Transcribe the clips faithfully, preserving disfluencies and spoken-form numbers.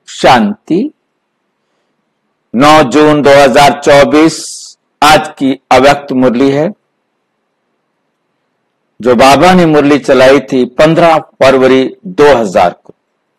शांति। नौ जून दो हज़ार चौबीस आज की अव्यक्त मुरली है, जो बाबा ने मुरली चलाई थी पंद्रह फरवरी दो हज़ार को।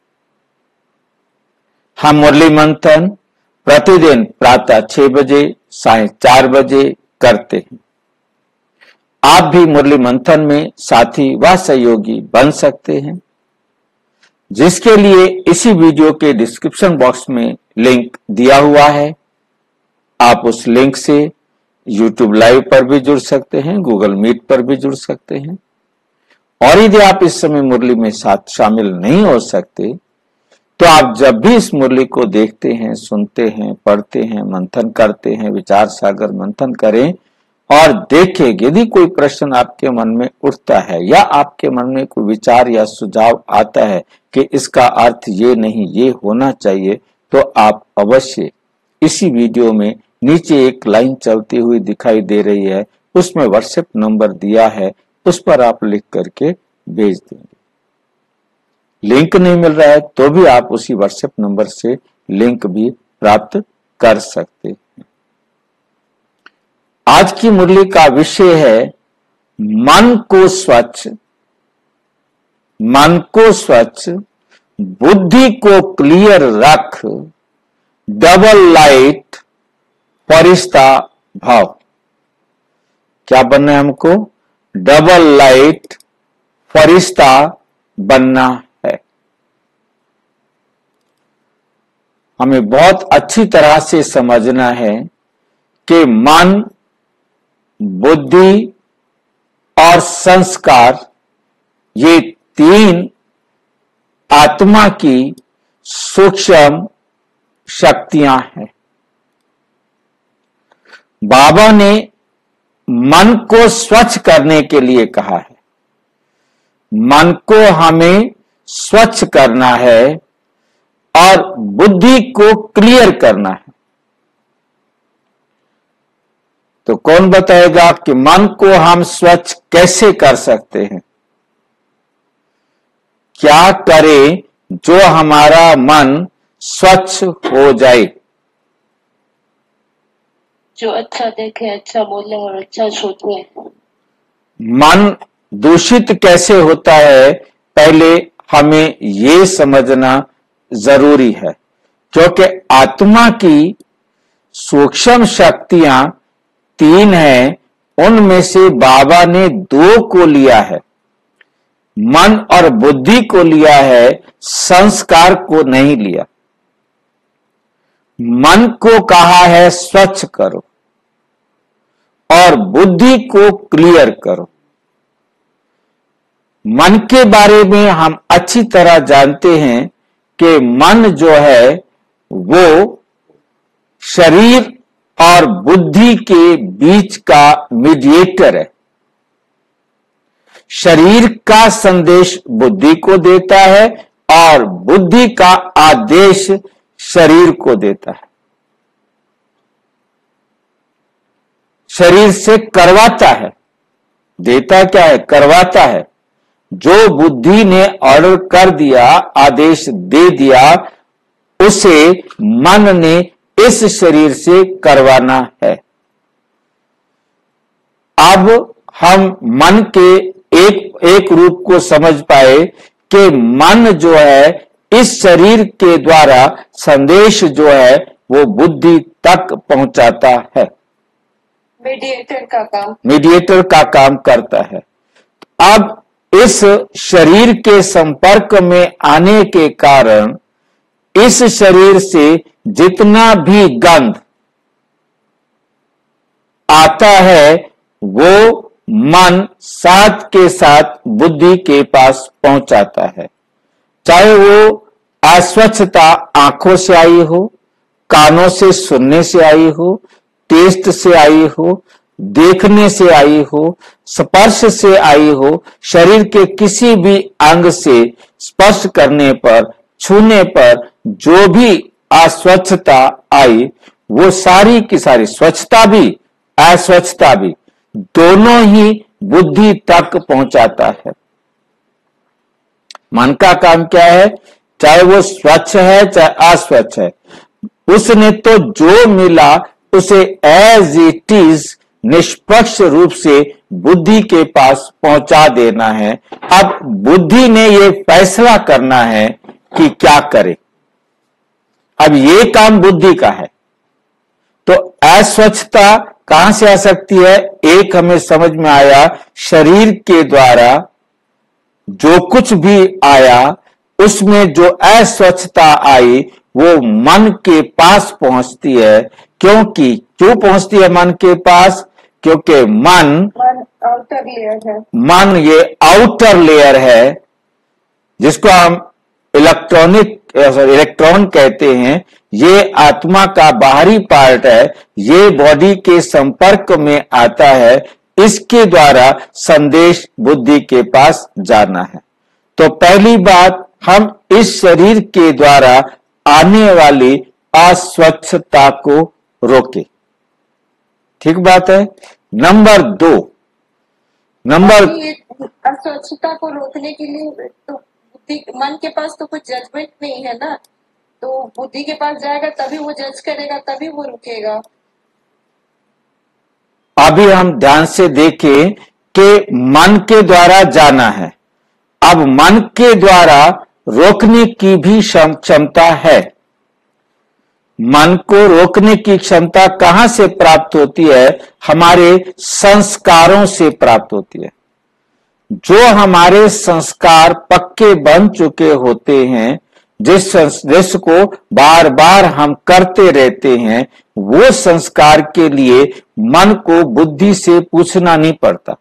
हम मुरली मंथन प्रतिदिन प्रातः छह बजे साय चार बजे करते हैं। आप भी मुरली मंथन में साथी व सहयोगी बन सकते हैं, जिसके लिए इसी वीडियो के डिस्क्रिप्शन बॉक्स में लिंक दिया हुआ है। आप उस लिंक से यूट्यूब लाइव पर भी जुड़ सकते हैं, गूगल मीट पर भी जुड़ सकते हैं। और यदि आप इस समय मुरली में साथ शामिल नहीं हो सकते, तो आप जब भी इस मुरली को देखते हैं, सुनते हैं, पढ़ते हैं, मंथन करते हैं, विचार सागर मंथन करें और देखें यदि कोई प्रश्न आपके मन में उठता है या आपके मन में कोई विचार या सुझाव आता है कि इसका अर्थ ये नहीं ये होना चाहिए, तो आप अवश्य इसी वीडियो में नीचे एक लाइन चलती हुई दिखाई दे रही है, उसमें व्हाट्सएप नंबर दिया है, उस पर आप लिख करके भेज देंगे। लिंक नहीं मिल रहा है तो भी आप उसी व्हाट्सएप नंबर से लिंक भी प्राप्त कर सकते हैं। आज की मुरली का विषय है मन को स्वच्छ, मन को स्वच्छ, बुद्धि को क्लियर रख, डबल लाइट फरिश्ता भाव। क्या बनना है हमको? डबल लाइट फरिश्ता बनना है। हमें बहुत अच्छी तरह से समझना है कि मन, बुद्धि और संस्कार ये तीन आत्मा की सूक्ष्म शक्तियां हैं। बाबा ने मन को स्वच्छ करने के लिए कहा है। मन को हमें स्वच्छ करना है और बुद्धि को क्लियर करना है। तो कौन बताएगा कि मन को हम स्वच्छ कैसे कर सकते हैं? क्या करें जो हमारा मन स्वच्छ हो जाए? जो अच्छा देखे, अच्छा बोले और अच्छा सोचे। मन दूषित कैसे होता है, पहले हमें ये समझना जरूरी है, क्योंकि आत्मा की सूक्ष्म शक्तियां तीन हैं, उनमें से बाबा ने दो को लिया है, मन और बुद्धि को लिया है, संस्कार को नहीं लिया। मन को कहा है स्वच्छ करो और बुद्धि को क्लियर करो। मन के बारे में हम अच्छी तरह जानते हैं कि मन जो है वो शरीर और बुद्धि के बीच का मीडिएटर है। शरीर का संदेश बुद्धि को देता है और बुद्धि का आदेश शरीर को देता है। शरीर से करवाता है, देता क्या है? करवाता है। जो बुद्धि ने ऑर्डर कर दिया, आदेश दे दिया, उसे मन ने इस शरीर से करवाना है। अब हम मन के एक एक रूप को समझ पाए कि मन जो है इस शरीर के द्वारा संदेश जो है वो बुद्धि तक पहुंचाता है। मीडिएटर का काम मीडिएटर का काम करता है। अब इस शरीर के संपर्क में आने के कारण इस शरीर से जितना भी गंध आता है वो मन साथ के साथ बुद्धि के पास पहुंचाता है। चाहे वो अस्वच्छता आंखों से आई हो, कानों से सुनने से आई हो, टेस्ट से आई हो, देखने से आई हो, स्पर्श से आई हो, शरीर के किसी भी अंग से स्पर्श करने पर, छूने पर जो भी अस्वच्छता आई, वो सारी की सारी, स्वच्छता भी अस्वच्छता भी, दोनों ही बुद्धि तक पहुंचाता है। मन का काम क्या है चाहे वो स्वच्छ है चाहे अस्वच्छ है, उसने तो जो मिला उसे एज इट इज निष्पक्ष रूप से बुद्धि के पास पहुंचा देना है। अब बुद्धि ने ये फैसला करना है कि क्या करे। अब ये काम बुद्धि का है। तो अस्वच्छता कहां से आ सकती है? एक हमें समझ में आया, शरीर के द्वारा जो कुछ भी आया उसमें जो अस्वच्छता आई वो मन के पास पहुंचती है। क्योंकि क्यों पहुंचती है मन के पास? क्योंकि मन मन आउटर लेयर है। मन ये आउटर लेयर है जिसको हम इलेक्ट्रॉनिक इलेक्ट्रॉन कहते हैं। ये आत्मा का बाहरी पार्ट है, ये बॉडी के संपर्क में आता है, इसके द्वारा संदेश बुद्धि के पास जाना है। तो पहली बात, हम इस शरीर के द्वारा आने वाली अस्वच्छता को रोके। ठीक बात है। नंबर दो, नंबर अस्वच्छता को रोकने के लिए तो बुद्धि, मन के पास तो कुछ जजमेंट नहीं है ना, तो बुद्धि के पास जाएगा तभी वो जज करेगा, तभी वो रुकेगा। अभी हम ध्यान से देखें कि मन के द्वारा जाना है। अब मन के द्वारा रोकने की भी क्षमता है। मन को रोकने की क्षमता कहां से प्राप्त होती है? हमारे संस्कारों से प्राप्त होती है। जो हमारे संस्कार पक्के बन चुके होते हैं, जिस जिसको बार बार हम करते रहते हैं, वो संस्कार के लिए मन को बुद्धि से पूछना नहीं पड़ता,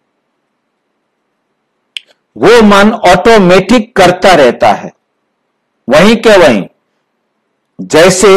वो मन ऑटोमेटिक करता रहता है। वहीं के वहीं, जैसे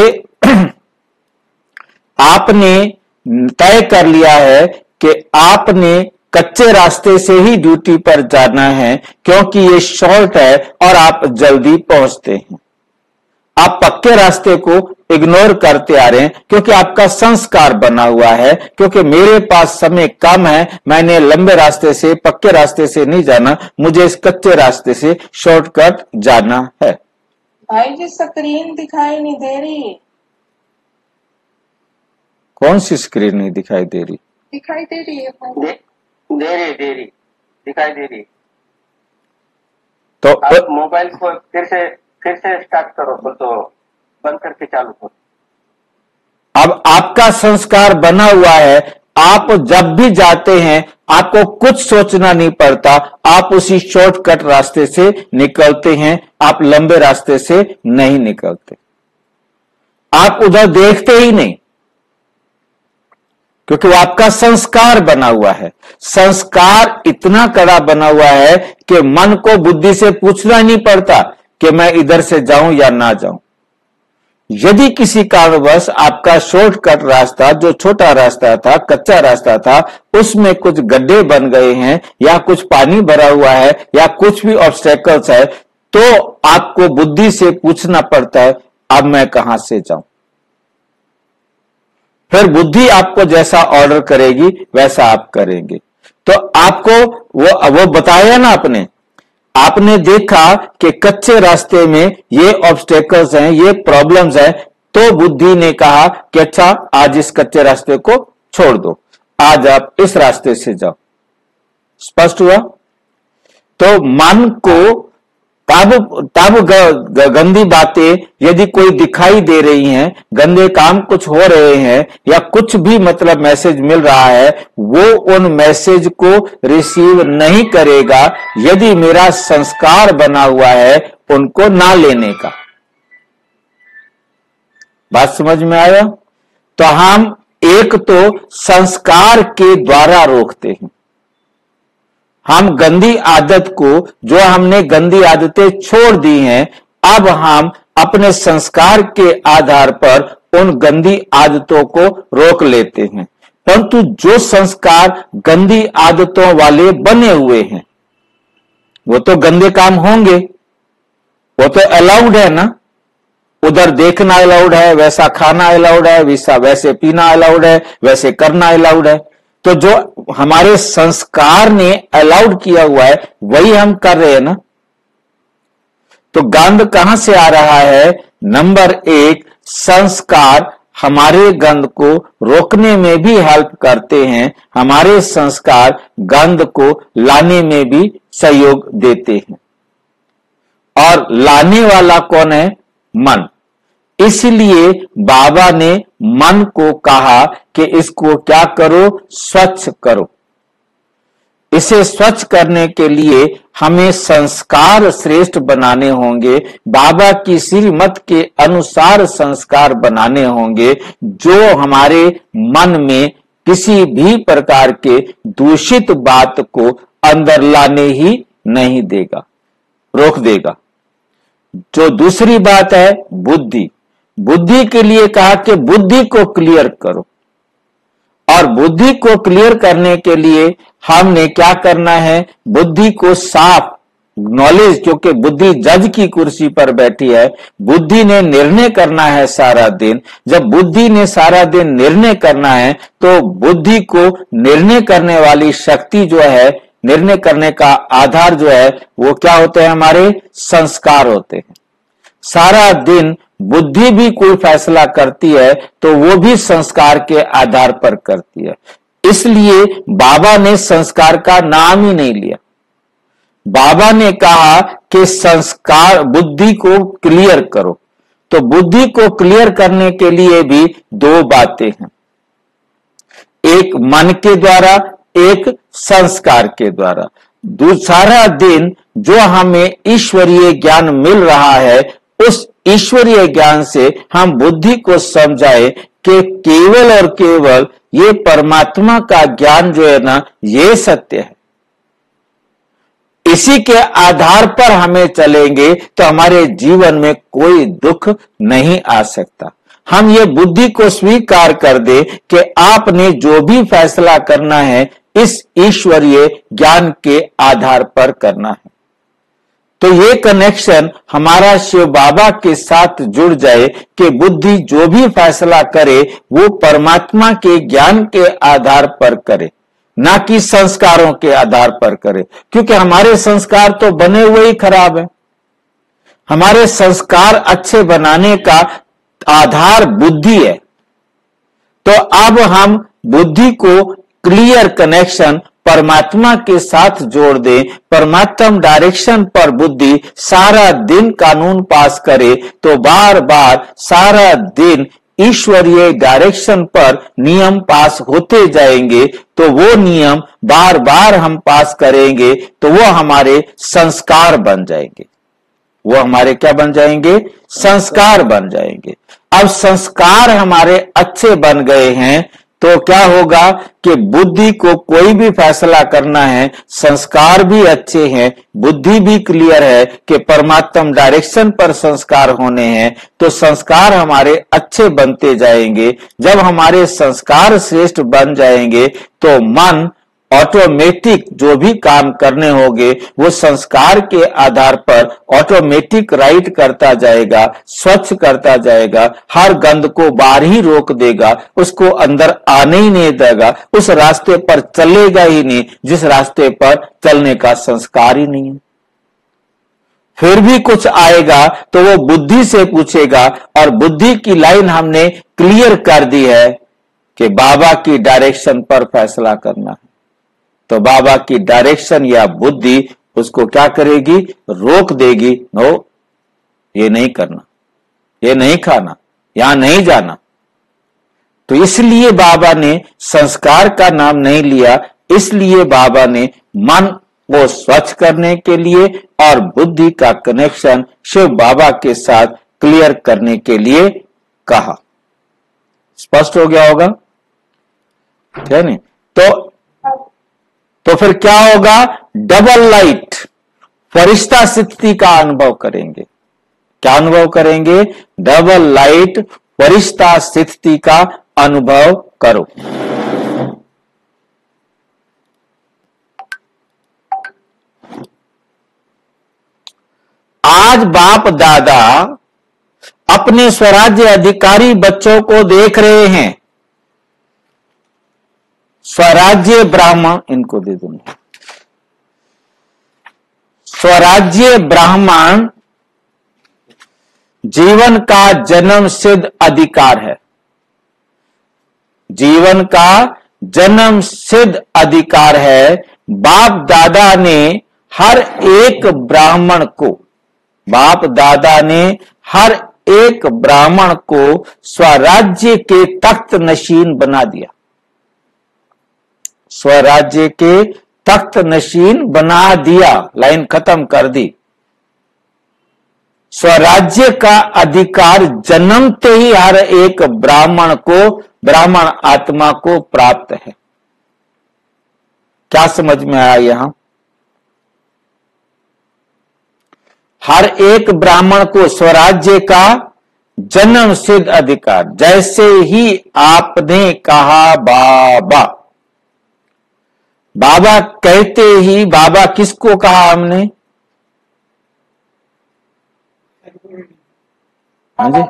आपने तय कर लिया है कि आपने कच्चे रास्ते से ही ड्यूटी पर जाना है क्योंकि ये शॉर्ट है और आप जल्दी पहुंचते हैं। आप पक्के रास्ते को इग्नोर करते आ रहे हैं क्योंकि आपका संस्कार बना हुआ है, क्योंकि मेरे पास समय कम है, मैंने लंबे रास्ते से पक्के रास्ते से नहीं जाना, मुझे इस कच्चे रास्ते से शॉर्टकट जाना है। भाई जी स्क्रीन दिखाई नहीं दे रही। कौन सी स्क्रीन नहीं दिखाई दे रही? दिखाई दे रही है दे, दे रही दे रही दिखाई दे रही। तो आप मोबाइल को फिर से फिर से स्टार्ट करो, तो बंद करके चालू करो। अब आपका संस्कार बना हुआ है, आप जब भी जाते हैं आपको कुछ सोचना नहीं पड़ता, आप उसी शॉर्टकट रास्ते से निकलते हैं, आप लंबे रास्ते से नहीं निकलते। आप उधर देखते ही नहीं क्योंकि वो आपका संस्कार बना हुआ है। संस्कार इतना कड़ा बना हुआ है कि मन को बुद्धि से पूछना नहीं पड़ता कि मैं इधर से जाऊं या ना जाऊं। यदि किसी कारणवश आपका शॉर्टकट रास्ता, जो छोटा रास्ता था, कच्चा रास्ता था, उसमें कुछ गड्ढे बन गए हैं या कुछ पानी भरा हुआ है या कुछ भी ऑब्स्टेकल्स है, तो आपको बुद्धि से पूछना पड़ता है अब मैं कहां से जाऊं। फिर बुद्धि आपको जैसा ऑर्डर करेगी वैसा आप करेंगे। तो आपको वो वो बताया ना, आपने आपने देखा कि कच्चे रास्ते में ये ऑब्स्टेकल्स हैं, ये प्रॉब्लम्स हैं, तो बुद्धि ने कहा कि अच्छा आज इस कच्चे रास्ते को छोड़ दो, आज आप इस रास्ते से जाओ। स्पष्ट हुआ? तो मन को तब तब गंदी बातें यदि कोई दिखाई दे रही हैं, गंदे काम कुछ हो रहे हैं या कुछ भी मतलब मैसेज मिल रहा है, वो उन मैसेज को रिसीव नहीं करेगा यदि मेरा संस्कार बना हुआ है उनको ना लेने का। बात समझ में आया? तो हम एक तो संस्कार के द्वारा रोकते हैं। हम गंदी आदत को, जो हमने गंदी आदतें छोड़ दी हैं, अब हम अपने संस्कार के आधार पर उन गंदी आदतों को रोक लेते हैं। परंतु जो संस्कार गंदी आदतों वाले बने हुए हैं वो तो गंदे काम होंगे, वो तो अलाउड है ना। उधर देखना अलाउड है, वैसा खाना अलाउड है, वैसा वैसे पीना अलाउड है, वैसे करना अलाउड है। तो जो हमारे संस्कार ने अलाउड किया हुआ है वही हम कर रहे हैं ना। तो गंध कहां से आ रहा है? नंबर एक, संस्कार हमारे गंध को रोकने में भी हेल्प करते हैं, हमारे संस्कार गंध को लाने में भी सहयोग देते हैं। और लाने वाला कौन है? मन। इसलिए बाबा ने मन को कहा कि इसको क्या करो? स्वच्छ करो। इसे स्वच्छ करने के लिए हमें संस्कार श्रेष्ठ बनाने होंगे, बाबा की श्रीमत के अनुसार संस्कार बनाने होंगे, जो हमारे मन में किसी भी प्रकार के दूषित बात को अंदर लाने ही नहीं देगा, रोक देगा। जो दूसरी बात है बुद्धि, बुद्धि के लिए कहा कि बुद्धि को क्लियर करो, और बुद्धि को क्लियर करने के लिए हमने क्या करना है? बुद्धि को साफ, नॉलेज, क्योंकि बुद्धि जज की कुर्सी पर बैठी है, बुद्धि ने निर्णय करना है सारा दिन। जब बुद्धि ने सारा दिन निर्णय करना है तो बुद्धि को निर्णय करने वाली शक्ति जो है, निर्णय करने का आधार जो है, वो क्या होते हैं? हमारे संस्कार होते हैं। सारा दिन बुद्धि भी कोई फैसला करती है तो वो भी संस्कार के आधार पर करती है। इसलिए बाबा ने संस्कार का नाम ही नहीं लिया। बाबा ने कहा कि संस्कार, बुद्धि को क्लियर करो। तो बुद्धि को क्लियर करने के लिए भी दो बातें हैं, एक मन के द्वारा, एक संस्कार के द्वारा। सारा दिन जो हमें ईश्वरीय ज्ञान मिल रहा है, उस ईश्वरीय ज्ञान से हम बुद्धि को समझाए कि केवल और केवल ये परमात्मा का ज्ञान जो है ना, ये सत्य है। इसी के आधार पर हमें चलेंगे तो हमारे जीवन में कोई दुख नहीं आ सकता। हम ये बुद्धि को स्वीकार कर दे कि आपने जो भी फैसला करना है इस ईश्वरीय ज्ञान के आधार पर करना है। तो ये कनेक्शन हमारा शिव बाबा के साथ जुड़ जाए कि बुद्धि जो भी फैसला करे वो परमात्मा के ज्ञान के आधार पर करे, ना कि संस्कारों के आधार पर करे, क्योंकि हमारे संस्कार तो बने हुए ही खराब है। हमारे संस्कार अच्छे बनाने का आधार बुद्धि है। तो अब हम बुद्धि को क्लियर कनेक्शन परमात्मा के साथ जोड़ दें, परमात्मा डायरेक्शन पर बुद्धि सारा दिन कानून पास करे, तो बार बार सारा दिन ईश्वरीय डायरेक्शन पर नियम पास होते जाएंगे। तो वो नियम बार बार हम पास करेंगे तो वो हमारे संस्कार बन जाएंगे। वो हमारे क्या बन जाएंगे? संस्कार बन जाएंगे। अब संस्कार हमारे अच्छे बन गए हैं तो क्या होगा कि बुद्धि को कोई भी फैसला करना है, संस्कार भी अच्छे हैं, बुद्धि भी क्लियर है कि परमात्मा डायरेक्शन पर संस्कार होने हैं, तो संस्कार हमारे अच्छे बनते जाएंगे। जब हमारे संस्कार श्रेष्ठ बन जाएंगे तो मन ऑटोमेटिक जो भी काम करने होंगे वो संस्कार के आधार पर ऑटोमेटिक राइट करता जाएगा, स्वच्छ करता जाएगा, हर गंद को बाहर ही रोक देगा, उसको अंदर आने ही नहीं देगा, उस रास्ते पर चलेगा ही नहीं जिस रास्ते पर चलने का संस्कार ही नहीं है। फिर भी कुछ आएगा तो वो बुद्धि से पूछेगा, और बुद्धि की लाइन हमने क्लियर कर दी है कि बाबा की डायरेक्शन पर फैसला करना है। तो बाबा की डायरेक्शन या बुद्धि उसको क्या करेगी? रोक देगी। नो, ये नहीं करना, ये नहीं खाना, यहां नहीं जाना। तो इसलिए बाबा ने संस्कार का नाम नहीं लिया, इसलिए बाबा ने मन को स्वच्छ करने के लिए और बुद्धि का कनेक्शन शिव बाबा के साथ क्लियर करने के लिए कहा। स्पष्ट हो गया होगा, है नहीं? तो तो फिर क्या होगा? डबल लाइट, फरिश्ता स्थिति का अनुभव करेंगे। क्या अनुभव करेंगे? डबल लाइट, फरिश्ता स्थिति का अनुभव करो। आज बाप दादा अपने स्वराज्य अधिकारी बच्चों को देख रहे हैं। स्वराज्य ब्राह्मण, इनको दे दूंगा। स्वराज्य ब्राह्मण जीवन का जन्म सिद्ध अधिकार है। जीवन का जन्म सिद्ध अधिकार है। बाप दादा ने हर एक ब्राह्मण को बाप दादा ने हर एक ब्राह्मण को स्वराज्य के तख्त नशीन बना दिया। स्वराज्य के तख्त नशीन बना दिया, लाइन खत्म कर दी। स्वराज्य का अधिकार जन्मते ही हर एक ब्राह्मण को, ब्राह्मण आत्मा को प्राप्त है। क्या समझ में आया यहां? हर एक ब्राह्मण को स्वराज्य का जन्म सिद्ध अधिकार, जैसे ही आपने कहा बाबा, बाबा कहते ही, बाबा किसको कहा हमने? हाँ जी,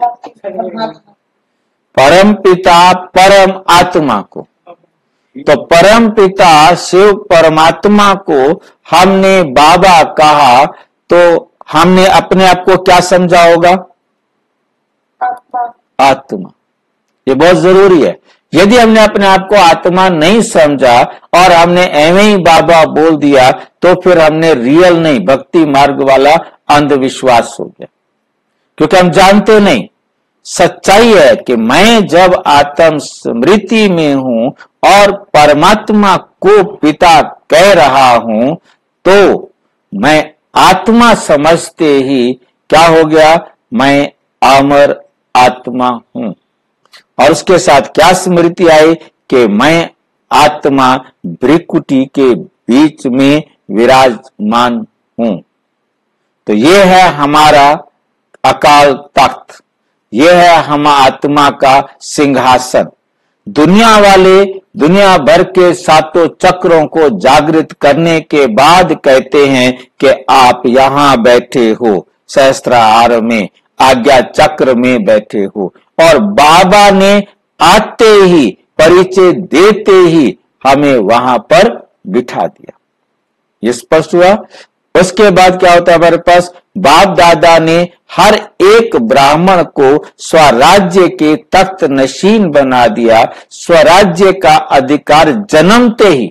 परम पिता परम आत्मा को। तो परम पिता शिव परमात्मा को हमने बाबा कहा, तो हमने अपने आप को क्या समझा होगा? आत्मा। आत्मा। ये बहुत जरूरी है। यदि हमने अपने आप को आत्मा नहीं समझा और हमने एवं ही बाबा बोल दिया, तो फिर हमने रियल नहीं, भक्ति मार्ग वाला अंधविश्वास हो गया। क्योंकि हम जानते नहीं। सच्चाई है कि मैं जब आत्म स्मृति में हूं और परमात्मा को पिता कह रहा हूं, तो मैं आत्मा समझते ही क्या हो गया? मैं अमर आत्मा हूं। और उसके साथ क्या स्मृति आई कि मैं आत्मा भ्रिकुटी के बीच में विराजमान हूं। तो ये है हमारा अकाल तख्त, यह है हम आत्मा का सिंहासन। दुनिया वाले दुनिया भर के सातों चक्रों को जागृत करने के बाद कहते हैं कि आप यहां बैठे हो, सहस्त्रार में, आज्ञा चक्र में बैठे हो। और बाबा ने आते ही, परिचय देते ही हमें वहां पर बिठा दिया। ये स्पष्ट हुआ। उसके बाद क्या होता है हमारे पास? बाप दादा ने हर एक ब्राह्मण को स्वराज्य के तख्त नशीन बना दिया। स्वराज्य का अधिकार जन्मते ही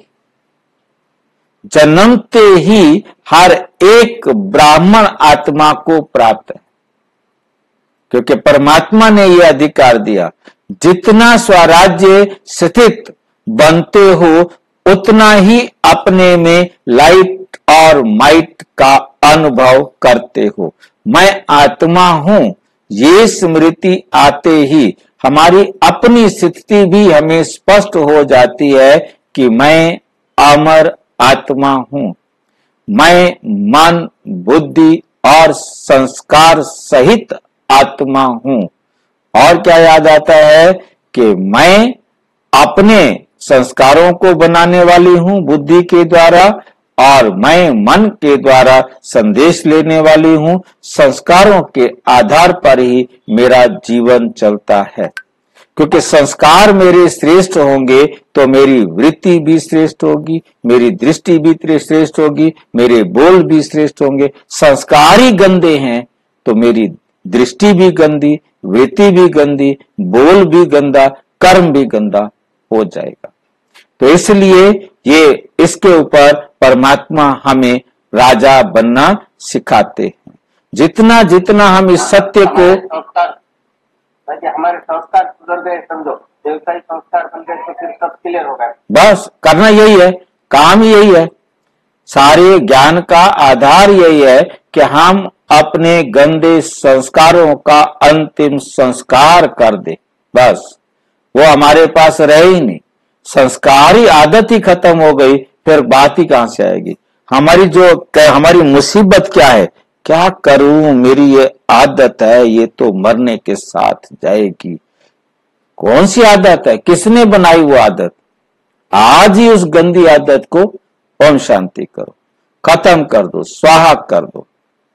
जन्मते ही हर एक ब्राह्मण आत्मा को प्राप्त है, क्योंकि परमात्मा ने यह अधिकार दिया। जितना स्वराज्य स्थित बनते हो, उतना ही अपने में लाइट और माइट का अनुभव करते हो। मैं आत्मा हूं, ये स्मृति आते ही हमारी अपनी स्थिति भी हमें स्पष्ट हो जाती है कि मैं अमर आत्मा हूं। मैं मन, बुद्धि और संस्कार सहित आत्मा हूं। और क्या याद आता है कि मैं अपने संस्कारों को बनाने वाली हूं बुद्धि के द्वारा, और मैं मन के द्वारा संदेश लेने वाली हूं। संस्कारों के आधार पर ही मेरा जीवन चलता है, क्योंकि संस्कार मेरे श्रेष्ठ होंगे तो मेरी वृत्ति भी श्रेष्ठ होगी, मेरी दृष्टि भी श्रेष्ठ होगी, मेरे बोल भी श्रेष्ठ होंगे। संस्कार ही गंदे हैं तो मेरी दृष्टि भी गंदी, वृत्ति भी गंदी, बोल भी गंदा, कर्म भी गंदा हो जाएगा। तो इसलिए ये इसके ऊपर परमात्मा हमें राजा बनना सिखाते हैं। जितना जितना हम इस सत्य को, हमारे संस्कार सुधर गए, समझो व्यवसायी संस्कार बन गए, तो फिर सब क्लियर हो गया। बस करना यही है, काम यही है। सारे ज्ञान का आधार यही है कि हम अपने गंदे संस्कारों का अंतिम संस्कार कर दे। बस वो हमारे पास रहे ही नहीं। संस्कार ही, आदत ही खत्म हो गई, फिर बात ही कहां से आएगी? हमारी जो हमारी मुसीबत क्या है? क्या करूं, मेरी ये आदत है, ये तो मरने के साथ जाएगी। कौन सी आदत है? किसने बनाई वो आदत? आज ही उस गंदी आदत को ओम शांति करो, खत्म कर दो, स्वाहा कर दो।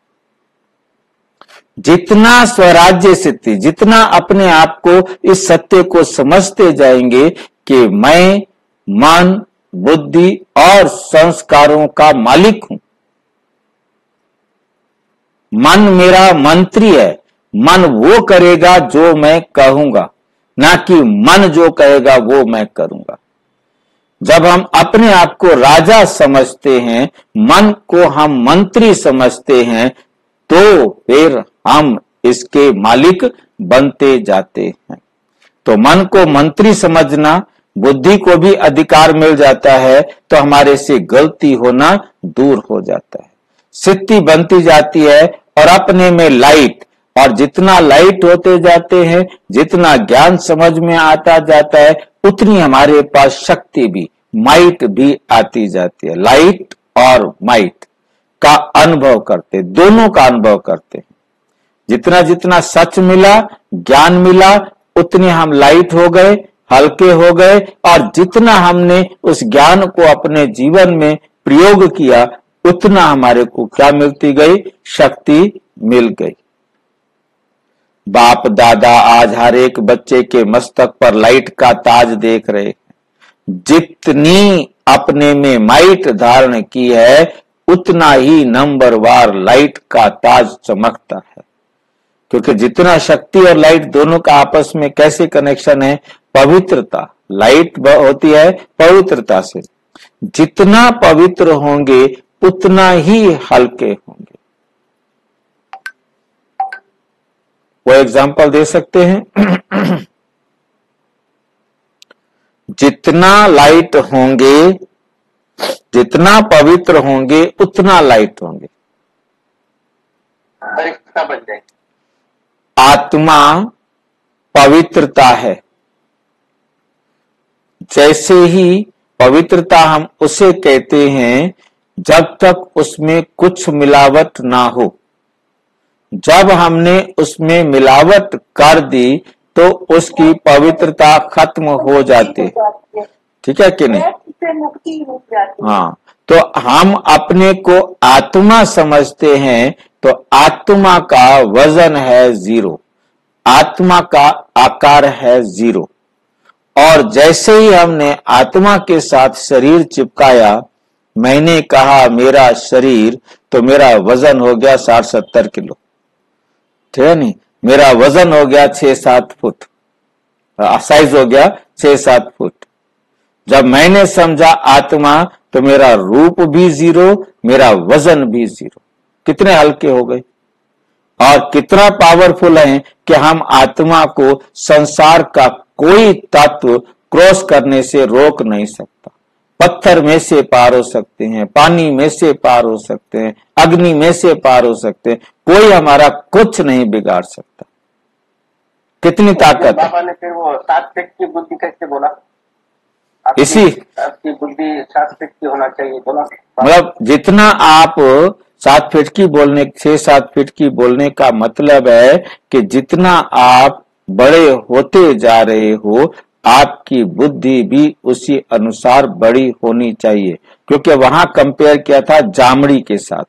जितना स्वराज्य स्थिति, जितना अपने आप को इस सत्य को समझते जाएंगे कि मैं मन, बुद्धि और संस्कारों का मालिक हूं। मन मेरा मंत्री है, मन वो करेगा जो मैं कहूंगा, ना कि मन जो कहेगा वो मैं करूंगा। जब हम अपने आप को राजा समझते हैं, मन को हम मंत्री समझते हैं, तो फिर हम इसके मालिक बनते जाते हैं। तो मन को मंत्री समझना, बुद्धि को भी अधिकार मिल जाता है, तो हमारे से गलती होना दूर हो जाता है, सिद्धि बनती जाती है और अपने में लाइट, और जितना लाइट होते जाते हैं, जितना ज्ञान समझ में आता जाता है, उतनी हमारे पास शक्ति भी, माइट भी आती जाती है। लाइट और माइट का अनुभव करते, दोनों का अनुभव करते हैं। जितना जितना सच मिला, ज्ञान मिला, उतने हम लाइट हो गए, हल्के हो गए, और जितना हमने उस ज्ञान को अपने जीवन में प्रयोग किया, उतना हमारे को क्या मिलती गई? शक्ति मिल गई। बाप दादा आज हर एक बच्चे के मस्तक पर लाइट का ताज देख रहे हैं। जितनी अपने में माइट धारण की है, उतना ही नंबरवार लाइट का ताज चमकता है। क्योंकि जितना शक्ति और लाइट दोनों का आपस में कैसे कनेक्शन है? पवित्रता। लाइट होती है पवित्रता से। जितना पवित्र होंगे उतना ही हल्के होंगे। वो एग्जांपल दे सकते हैं? जितना लाइट होंगे, जितना पवित्र होंगे, उतना लाइट होंगे। परीक्षा बन जाएगी। आत्मा पवित्रता है। जैसे ही पवित्रता हम उसे कहते हैं जब तक उसमें कुछ मिलावट ना हो। जब हमने उसमें मिलावट कर दी तो उसकी पवित्रता खत्म हो जाती है। ठीक है कि नहीं? मुक्ति हो जाती है। हाँ, तो हम अपने को आत्मा समझते हैं, तो आत्मा का वजन है जीरो, आत्मा का आकार है जीरो। और जैसे ही हमने आत्मा के साथ शरीर चिपकाया, मैंने कहा मेरा शरीर, तो मेरा वजन हो गया साठ सत्तर किलो। ठीक है नहीं? मेरा वजन हो गया छह सात फुट, साइज हो गया छह सात फुट। जब मैंने समझा आत्मा, तो मेरा रूप भी जीरो, मेरा वजन भी जीरो। कितने हल्के हो गए, और कितना पावरफुल है कि हम आत्मा को संसार का कोई तत्व क्रॉस करने से रोक नहीं सकता। पत्थर में से पार हो सकते हैं, पानी में से पार हो सकते हैं, अग्नि में से पार हो सकते हैं, कोई हमारा कुछ नहीं बिगाड़ सकता। कितनी ताकत है। बाबा ने फिर वो सात फीट की बुद्धि कैसे बोला? आपकी, इसी आपकी बुद्धि सात फीट की होना चाहिए बोला। मतलब जितना आप सात फीट की बोलने, छह सात फीट की बोलने का मतलब है कि जितना आप बड़े होते जा रहे हो, आपकी बुद्धि भी उसी अनुसार बड़ी होनी चाहिए। क्योंकि वहां कंपेयर किया था जामड़ी के साथ,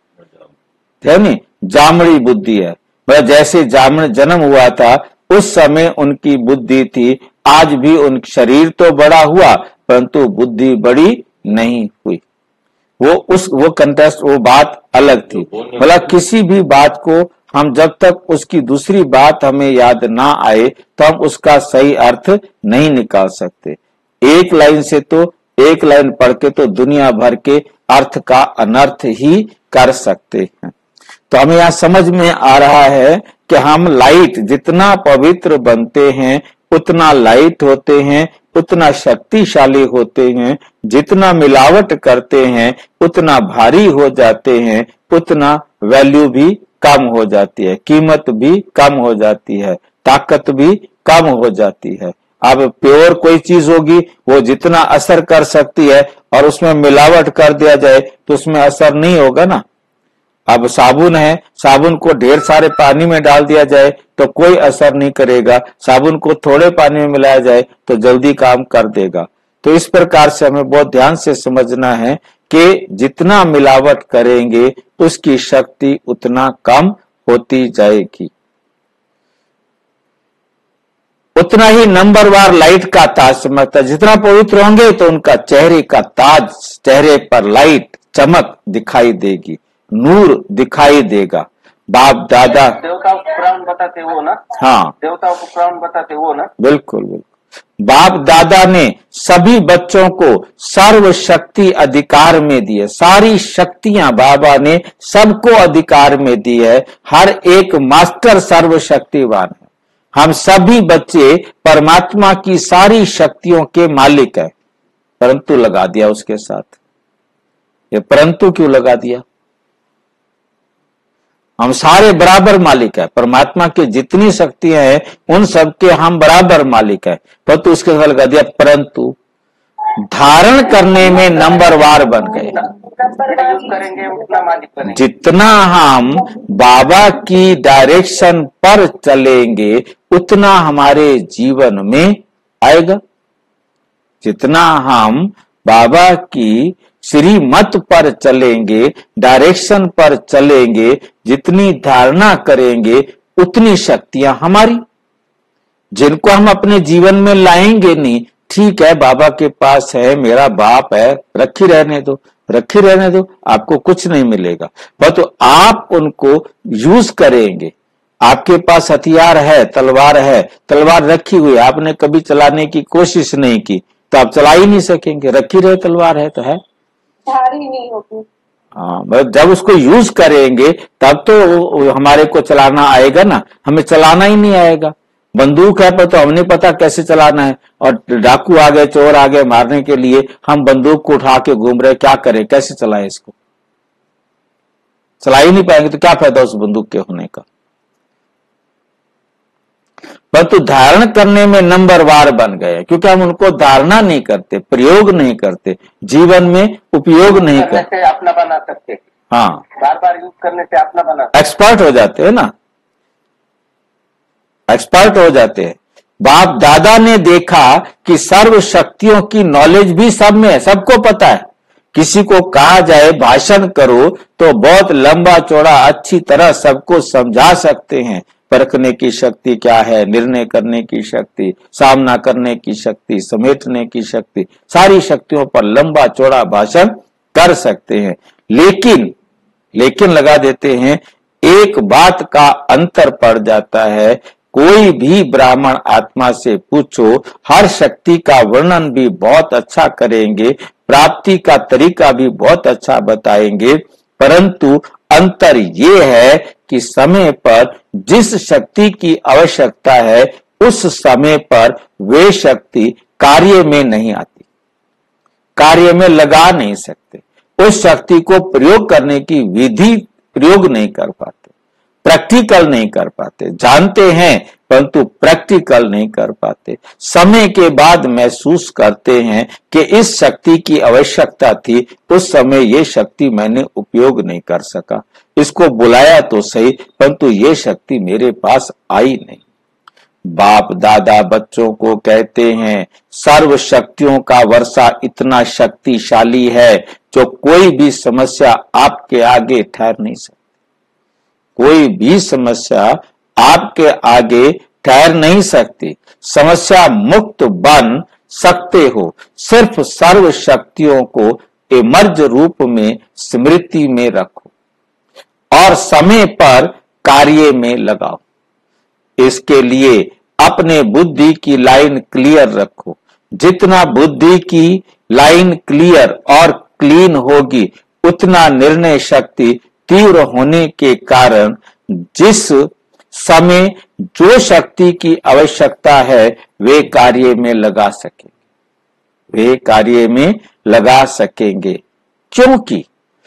है नहीं? जामड़ी बुद्धि है। मतलब जैसे जामड़ जन्म हुआ था उस समय उनकी बुद्धि थी, आज भी उन शरीर तो बड़ा हुआ परंतु बुद्धि बड़ी नहीं हुई। वो उस वो कंटेस्ट, वो बात अलग थी। मतलब किसी भी बात को हम जब तक उसकी दूसरी बात हमें याद ना आए तो हम उसका सही अर्थ नहीं निकाल सकते। एक लाइन से तो एक लाइन पढ़ के तो दुनिया भर के अर्थ का अनर्थ ही कर सकते हैं। तो हमें यहाँ समझ में आ रहा है कि हम लाइट जितना पवित्र बनते हैं उतना लाइट होते हैं, उतना शक्तिशाली होते हैं। जितना मिलावट करते हैं उतना भारी हो जाते हैं, उतना वैल्यू भी कम हो जाती है, कीमत भी कम हो जाती है, ताकत भी कम हो जाती है। अब प्योर कोई चीज होगी वो जितना असर कर सकती है और उसमें मिलावट कर दिया जाए तो उसमें असर नहीं होगा ना। अब साबुन है, साबुन को ढेर सारे पानी में डाल दिया जाए तो कोई असर नहीं करेगा, साबुन को थोड़े पानी में मिलाया जाए तो जल्दी काम कर देगा। तो इस प्रकार से हमें बहुत ध्यान से समझना है कि जितना मिलावट करेंगे उसकी शक्ति उतना कम होती जाएगी। उतना ही नंबरवार लाइट का ताज चमकता है। जितना पवित्र होंगे तो उनका चेहरे का ताज, चेहरे पर लाइट चमक दिखाई देगी, नूर दिखाई देगा। बाप दादा देवता पुराण पुराण बताते वो ना, हाँ देवताओं को पुराण बताते वो ना। बिल्कुल बिल्कुल। बाप दादा ने सभी बच्चों को सर्व शक्ति अधिकार में दी है, सारी शक्तियां बाबा ने सबको अधिकार में दी है। हर एक मास्टर सर्व शक्तिवान है। हम सभी बच्चे परमात्मा की सारी शक्तियों के मालिक है, परंतु लगा दिया उसके साथ। ये परंतु क्यों लगा दिया? हम सारे बराबर मालिक है, परमात्मा की जितनी शक्तियां हैं उन सबके हम बराबर मालिक है, परंतु तो उसके साथ लगा दिया परंतु धारण करने में नंबरवार बन गए। यूज करेंगे उतना मालिक बनेंगे। जितना हम बाबा की डायरेक्शन पर चलेंगे उतना हमारे जीवन में आएगा। जितना हम बाबा की श्रीमत पर चलेंगे, डायरेक्शन पर चलेंगे, जितनी धारणा करेंगे उतनी शक्तियां हमारी, जिनको हम अपने जीवन में लाएंगे नहीं। ठीक है, बाबा के पास है, मेरा बाप है, रखी रहने दो, रखी रहने दो, आपको कुछ नहीं मिलेगा। पर तो आप उनको यूज करेंगे। आपके पास हथियार है, तलवार है, तलवार रखी हुई, आपने कभी चलाने की कोशिश नहीं की तो आप चला ही नहीं सकेंगे। रखी रहे तलवार है तो है, भारी नहीं होगी। हाँ, जब उसको यूज करेंगे तब तो हमारे को चलाना आएगा ना, हमें चलाना ही नहीं आएगा। बंदूक है पर तो हमें नहीं पता कैसे चलाना है, और डाकू आ गए, चोर आ गए मारने के लिए, हम बंदूक को उठा के घूम रहे, क्या करें, कैसे चलाएं इसको? चला ही नहीं पाएंगे तो क्या फायदा उस बंदूक के होने का। परंतु धारण करने में नंबरवार बन गए, क्योंकि हम उनको धारणा नहीं करते, प्रयोग नहीं करते, जीवन में उपयोग नहीं करते, अपना बना सकते। हाँ, बार बार यूज करने से अपना बना, एक्सपर्ट हो जाते हैं ना, एक्सपर्ट हो जाते हैं। बाप दादा ने देखा कि सर्व शक्तियों की नॉलेज भी सब में है, सबको पता है। किसी को कहा जाए भाषण करो तो बहुत लंबा चौड़ा अच्छी तरह सबको समझा सकते हैं। परखने की शक्ति क्या है, निर्णय करने की शक्ति, सामना करने की शक्ति, समेटने की शक्ति, सारी शक्तियों पर लंबा चौड़ा भाषण कर सकते हैं। लेकिन लेकिन लगा देते हैं, एक बात का अंतर पड़ जाता है। कोई भी ब्राह्मण आत्मा से पूछो, हर शक्ति का वर्णन भी बहुत अच्छा करेंगे, प्राप्ति का तरीका भी बहुत अच्छा बताएंगे, परंतु अंतर ये है कि समय पर जिस शक्ति की आवश्यकता है उस समय पर वे शक्ति कार्य में नहीं आती, कार्य में लगा नहीं सकते, उस शक्ति को प्रयोग करने की विधि प्रयोग नहीं कर पाते, प्रैक्टिकल नहीं कर पाते, जानते हैं परंतु प्रैक्टिकल नहीं कर पाते। समय के बाद महसूस करते हैं कि इस शक्ति की आवश्यकता थी, उस समय ये शक्ति मैंने उपयोग नहीं कर सका, इसको बुलाया तो सही परंतु ये शक्ति मेरे पास आई नहीं। बाप दादा बच्चों को कहते हैं, सर्व शक्तियों का वर्षा इतना शक्तिशाली है जो कोई भी समस्या आपके आगे ठहर नहीं सकती, कोई भी समस्या आपके आगे ठहर नहीं सकती। समस्या मुक्त बन सकते हो, सिर्फ सर्व शक्तियों को एमर्ज रूप में स्मृति में रखो और समय पर कार्य में लगाओ। इसके लिए अपने बुद्धि की लाइन क्लियर रखो। जितना बुद्धि की लाइन क्लियर और क्लीन होगी उतना निर्णय शक्ति तीव्र होने के कारण जिस समय जो शक्ति की आवश्यकता है वे कार्य में लगा सकेंगे, वे कार्य में लगा सकेंगे। क्योंकि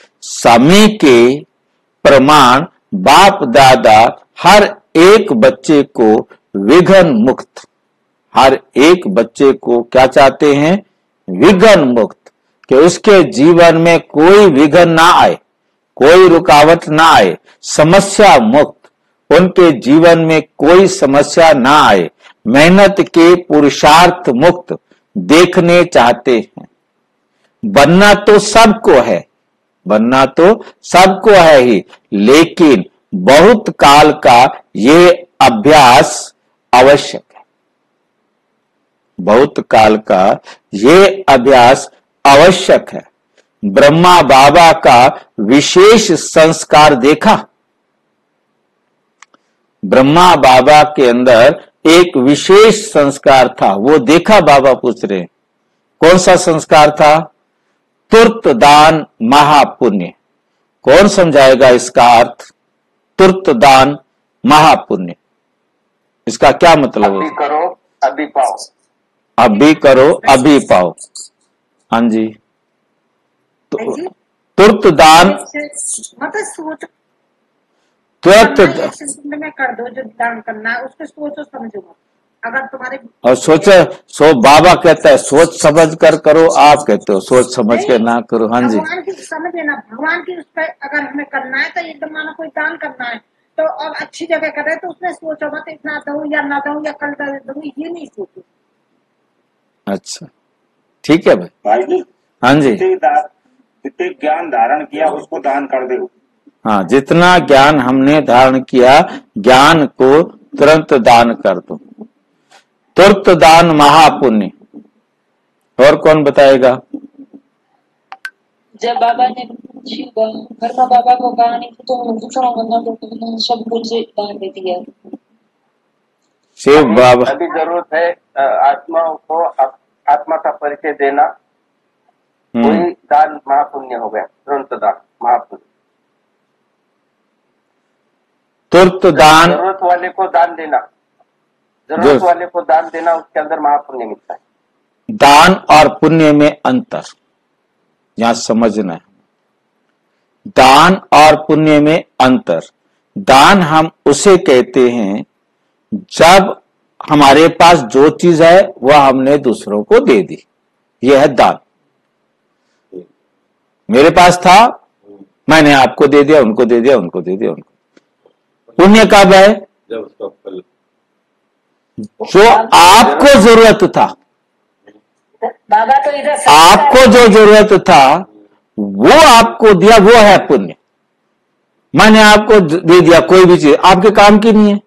समय के प्रमाण बाप दादा हर एक बच्चे को विघ्न मुक्त, हर एक बच्चे को क्या चाहते हैं, विघ्न मुक्त, कि उसके जीवन में कोई विघ्न ना आए, कोई रुकावट ना आए, समस्या मुक्त, उनके जीवन में कोई समस्या ना आए, मेहनत के पुरुषार्थ मुक्त देखने चाहते हैं। बनना तो सबको है, बनना तो सबको है ही, लेकिन बहुत काल का ये अभ्यास आवश्यक है, बहुत काल का ये अभ्यास आवश्यक है। ब्रह्मा बाबा का विशेष संस्कार देखा, ब्रह्मा बाबा के अंदर एक विशेष संस्कार था, वो देखा। बाबा पूछ रहे हैं कौन सा संस्कार था? तुर्त दान महापुण्य। कौन समझाएगा इसका अर्थ? तुर्त दान महापुण्य, इसका क्या मतलब अभी है? करो अभी पाओ। अभी करो अभी पाओ। हाँ जी, तो तुर्त दान मतलब सोच तुरंत एक सेकंड में कर दो, जो दान करना है उसको सोचो समझो मत। अगर तुम्हारे और सोचे सो बाबा कहता है सोच समझ कर करो, आप कहते हो सोच समझ कर ना करो। हाँ जी, भगवान की समझ लेना, भगवान की उस पर अगर हमें करना है तो एकदम मानो कोई दान करना है तो अब अच्छी जगह कर रहे हैं तो उसमें सोचो मत इतना दूं या ना दूं या कल दूं, ये नहीं सोचो। अच्छा ठीक है भाई। भाई जी, हाँ जी, जितने ज्ञान धारण किया उसको दान कर दो। हाँ, जितना ज्ञान हमने धारण किया ज्ञान को तुरंत दान कर दो। तुरंत दान महापुण्य। और कौन बताएगा? जब बाबा ने ब्रह्मा बाबा को कहा नहीं तो दूसरों को न दो, तो सब कुछ दान दे दिया। शिव बाबा अभी जरूरत है आत्माओं को आत्मा का परिचय देना, वही दान महापुण्य हो गया। तुरंत दान महापुण्य। तुरंत दान, जरूरत वाले को दान देना, जरूरत वाले को दान देना, उसके अंदर महापुण्य मिलता है। दान और पुण्य में अंतर यहां समझना है। दान और पुण्य में अंतर। दान हम उसे कहते हैं जब हमारे पास जो चीज है वह हमने दूसरों को दे दी, यह है दान। मेरे पास था, मैंने आपको दे दिया, उनको दे दिया, उनको दे दिया, उनको। पुण्य कब है? जब उसका फल जो आपको जरूरत था, बाबा तो इधर आपको जो जरूरत था वो आपको दिया, वो है पुण्य। मैंने आपको दे दिया कोई भी चीज, आपके काम की नहीं है,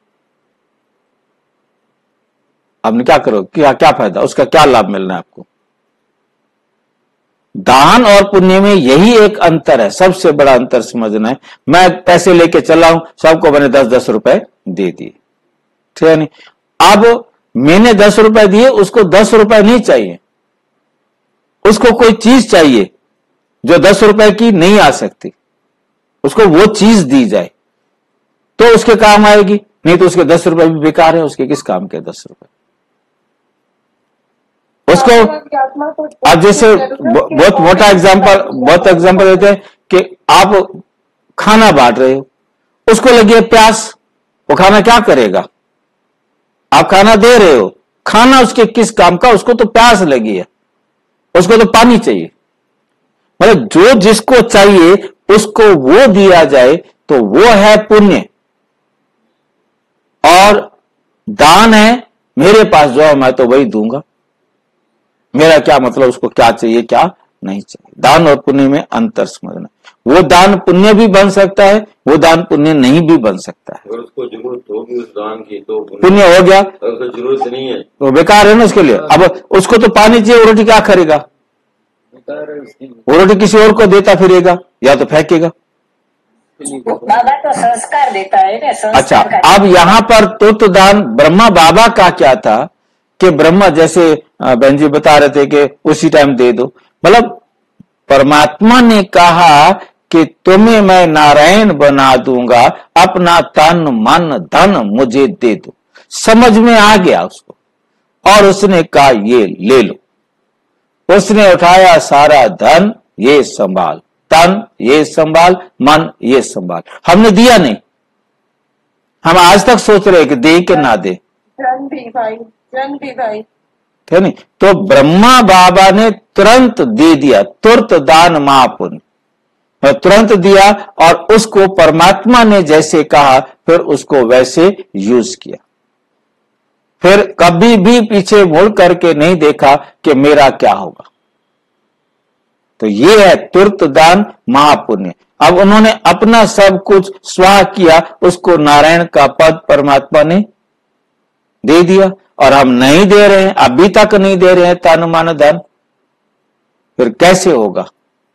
आपने क्या करो, क्या क्या फायदा, उसका क्या लाभ मिलना है आपको? दान और पुण्य में यही एक अंतर है, सबसे बड़ा अंतर समझना है। मैं पैसे लेके चला हूं, सबको मैंने दस दस रुपए दे दिए, ठीक है नहीं? अब मैंने दस रुपए दिए, उसको दस रुपए नहीं चाहिए, उसको कोई चीज चाहिए जो दस रुपए की नहीं आ सकती, उसको वो चीज दी जाए तो उसके काम आएगी, नहीं तो उसके दस रुपए भी बेकार है, उसके किस काम के दस रुपए उसको। अब जैसे बहुत मोटा एग्जांपल बहुत एग्जांपल देते हैं कि आप खाना बांट रहे हो, उसको लगी है प्यास, वो खाना क्या करेगा? आप खाना दे रहे हो, खाना उसके किस काम का? उसको तो प्यास लगी है, उसको तो पानी चाहिए। मतलब जो जिसको चाहिए उसको वो दिया जाए तो वो है पुण्य। और दान है मेरे पास जो है मैं तो वही दूंगा, मेरा क्या मतलब उसको क्या चाहिए क्या नहीं चाहिए। दान और पुण्य में अंतर समझना। वो दान पुण्य भी बन सकता है, वो दान पुण्य नहीं भी बन सकता है। अगर उसको जरूरत होगी उस दान की तो पुण्य हो गया, अगर उसको जरूरत नहीं है तो बेकार है ना उसके लिए। अब उसको तो पानी चाहिए, वो रोटी क्या करेगा? वो रोटी किसी और को देता फिरेगा या तो फेंकेगा। बाबा तो संस्कार देता है ना, संस्कार अच्छा, का। अब यहां पर तुर्त दान ब्रह्मा बाबा का क्या था कि ब्रह्मा, जैसे बहन जी बता रहे थे कि उसी टाइम दे दो, मतलब परमात्मा ने कहा कि तुम्हें मैं नारायण बना दूंगा, अपना तन मन धन मुझे दे दो। समझ में आ गया उसको और उसने कहा ये ले लो। उसने उठाया सारा धन, ये संभाल, तन ये संभाल, मन ये संभाल। हमने दिया नहीं, हम आज तक सोच रहे कि दे के ना दे, जन भी भाई, जन भी भाई। ठीक नहीं? तो ब्रह्मा बाबा ने तुरंत दे दिया, तुरंत दान महापुण्य, तुरंत दिया और उसको परमात्मा ने जैसे कहा फिर उसको वैसे यूज किया। फिर कभी भी पीछे मुड़ करके नहीं देखा कि मेरा क्या होगा। तो ये है तुरंत दान महापुण्य। अब उन्होंने अपना सब कुछ स्वाह किया, उसको नारायण का पद परमात्मा ने दे दिया और हम नहीं दे रहे हैं, अभी तक नहीं दे रहे हैं तन मन धन। फिर कैसे होगा,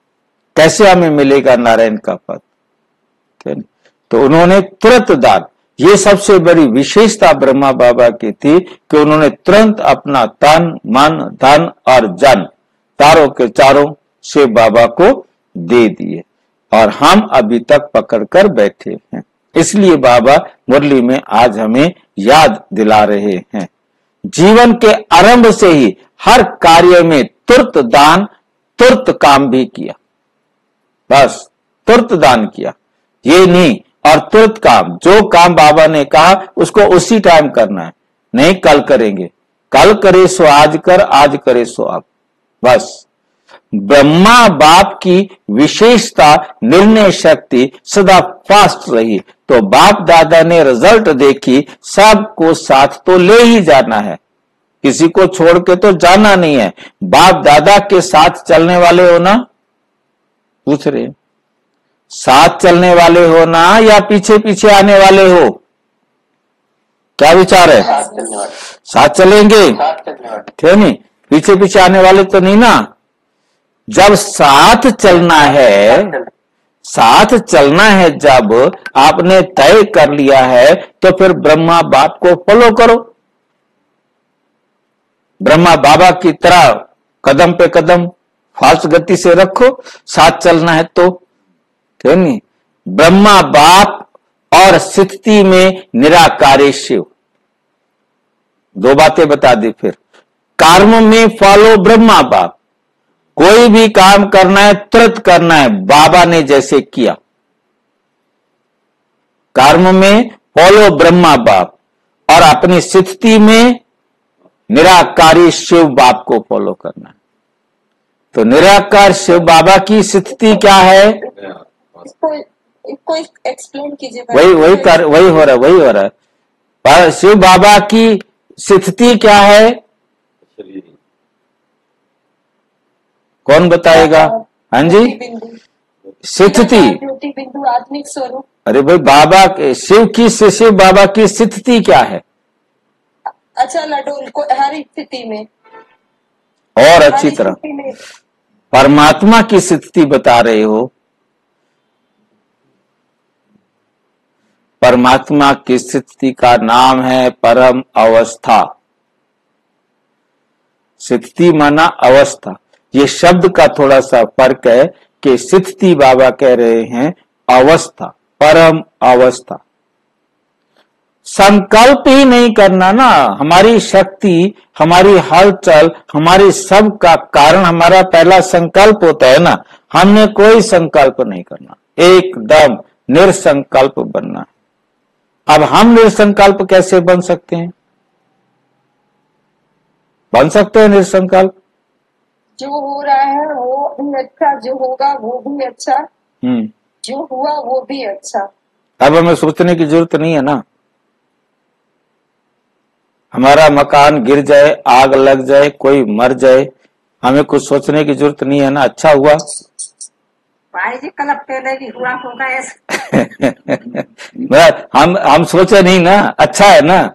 कैसे हमें मिलेगा नारायण का पद? तो उन्होंने तुरंत दान, ये सबसे बड़ी विशेषता ब्रह्मा बाबा की थी कि उन्होंने तुरंत अपना तन, मन, धन और जन चारों के चारों शिव बाबा को दे दिए और हम अभी तक पकड़ कर बैठे हैं। इसलिए बाबा मुरली में आज हमें याद दिला रहे हैं, जीवन के आरंभ से ही हर कार्य में तुरंत दान, तुरंत काम भी किया, बस तुरंत दान किया, ये नहीं, और तुरंत काम, जो काम बाबा ने कहा उसको उसी टाइम करना है, नहीं कल करेंगे, कल करे सो आज कर, आज करे सो अब, बस। ब्रह्मा बाप की विशेषता निर्णय शक्ति सदा फास्ट रही, तो बाप दादा ने रिजल्ट देखी, सबको साथ तो ले ही जाना है, किसी को छोड़ के तो जाना नहीं है। बाप दादा के साथ चलने वाले हो ना, पूछ रहे, साथ चलने वाले हो ना या पीछे पीछे आने वाले हो, क्या विचार है? साथ चलेंगे, थे नहीं, पीछे पीछे आने वाले तो नहीं ना। जब साथ चलना है, साथ चलना है, जब आपने तय कर लिया है तो फिर ब्रह्मा बाप को फॉलो करो, ब्रह्मा बाबा की तरह कदम पे कदम फास्ट गति से रखो, साथ चलना है तो, ठीक नहीं। ब्रह्मा बाप और स्थिति में निराकारी शिव, दो बातें बता दी। फिर कर्म में फॉलो ब्रह्मा बाप, कोई भी काम करना है तुरंत करना है, बाबा ने जैसे किया। कर्म में फॉलो ब्रह्मा बाप और अपनी स्थिति में निराकारी शिव बाप को फॉलो करना है। तो निराकार शिव बाबा की स्थिति क्या है? इसको इसको एक्सप्लेन कीजिए। वही वही कर वही हो रहा है वही हो रहा है पर शिव बाबा की स्थिति क्या है? कौन बताएगा? हाँ जी, स्थिति, बिंदु आत्मिक स्वरूप। अरे भाई बाबा के शिव की शिव बाबा की स्थिति क्या है? अच्छा लड्डू को हर स्थिति में और अच्छी तरह परमात्मा की स्थिति बता रहे हो। परमात्मा की स्थिति का नाम है परम अवस्था। स्थिति माना अवस्था, ये शब्द का थोड़ा सा फर्क है कि स्थिति बाबा कह रहे हैं अवस्था, परम अवस्था। संकल्प ही नहीं करना ना, हमारी शक्ति, हमारी हलचल, हमारी सब का कारण हमारा पहला संकल्प होता है ना। हमने कोई संकल्प नहीं करना, एकदम निरसंकल्प बनना है। अब हम निरसंकल्प कैसे बन सकते हैं? बन सकते हैं निरसंकल्प? जो हो रहा है वो भी अच्छा, जो होगा वो भी अच्छा, हम्म जो हुआ वो भी अच्छा। अब हमें सोचने की जरूरत नहीं है ना। हमारा मकान गिर जाए, आग लग जाए, कोई मर जाए, हमें कुछ सोचने की जरूरत नहीं है ना। अच्छा हुआ भाई जी, कल पहले भी हुआ होगा ऐसा। हम हम सोचे नहीं ना, अच्छा है ना।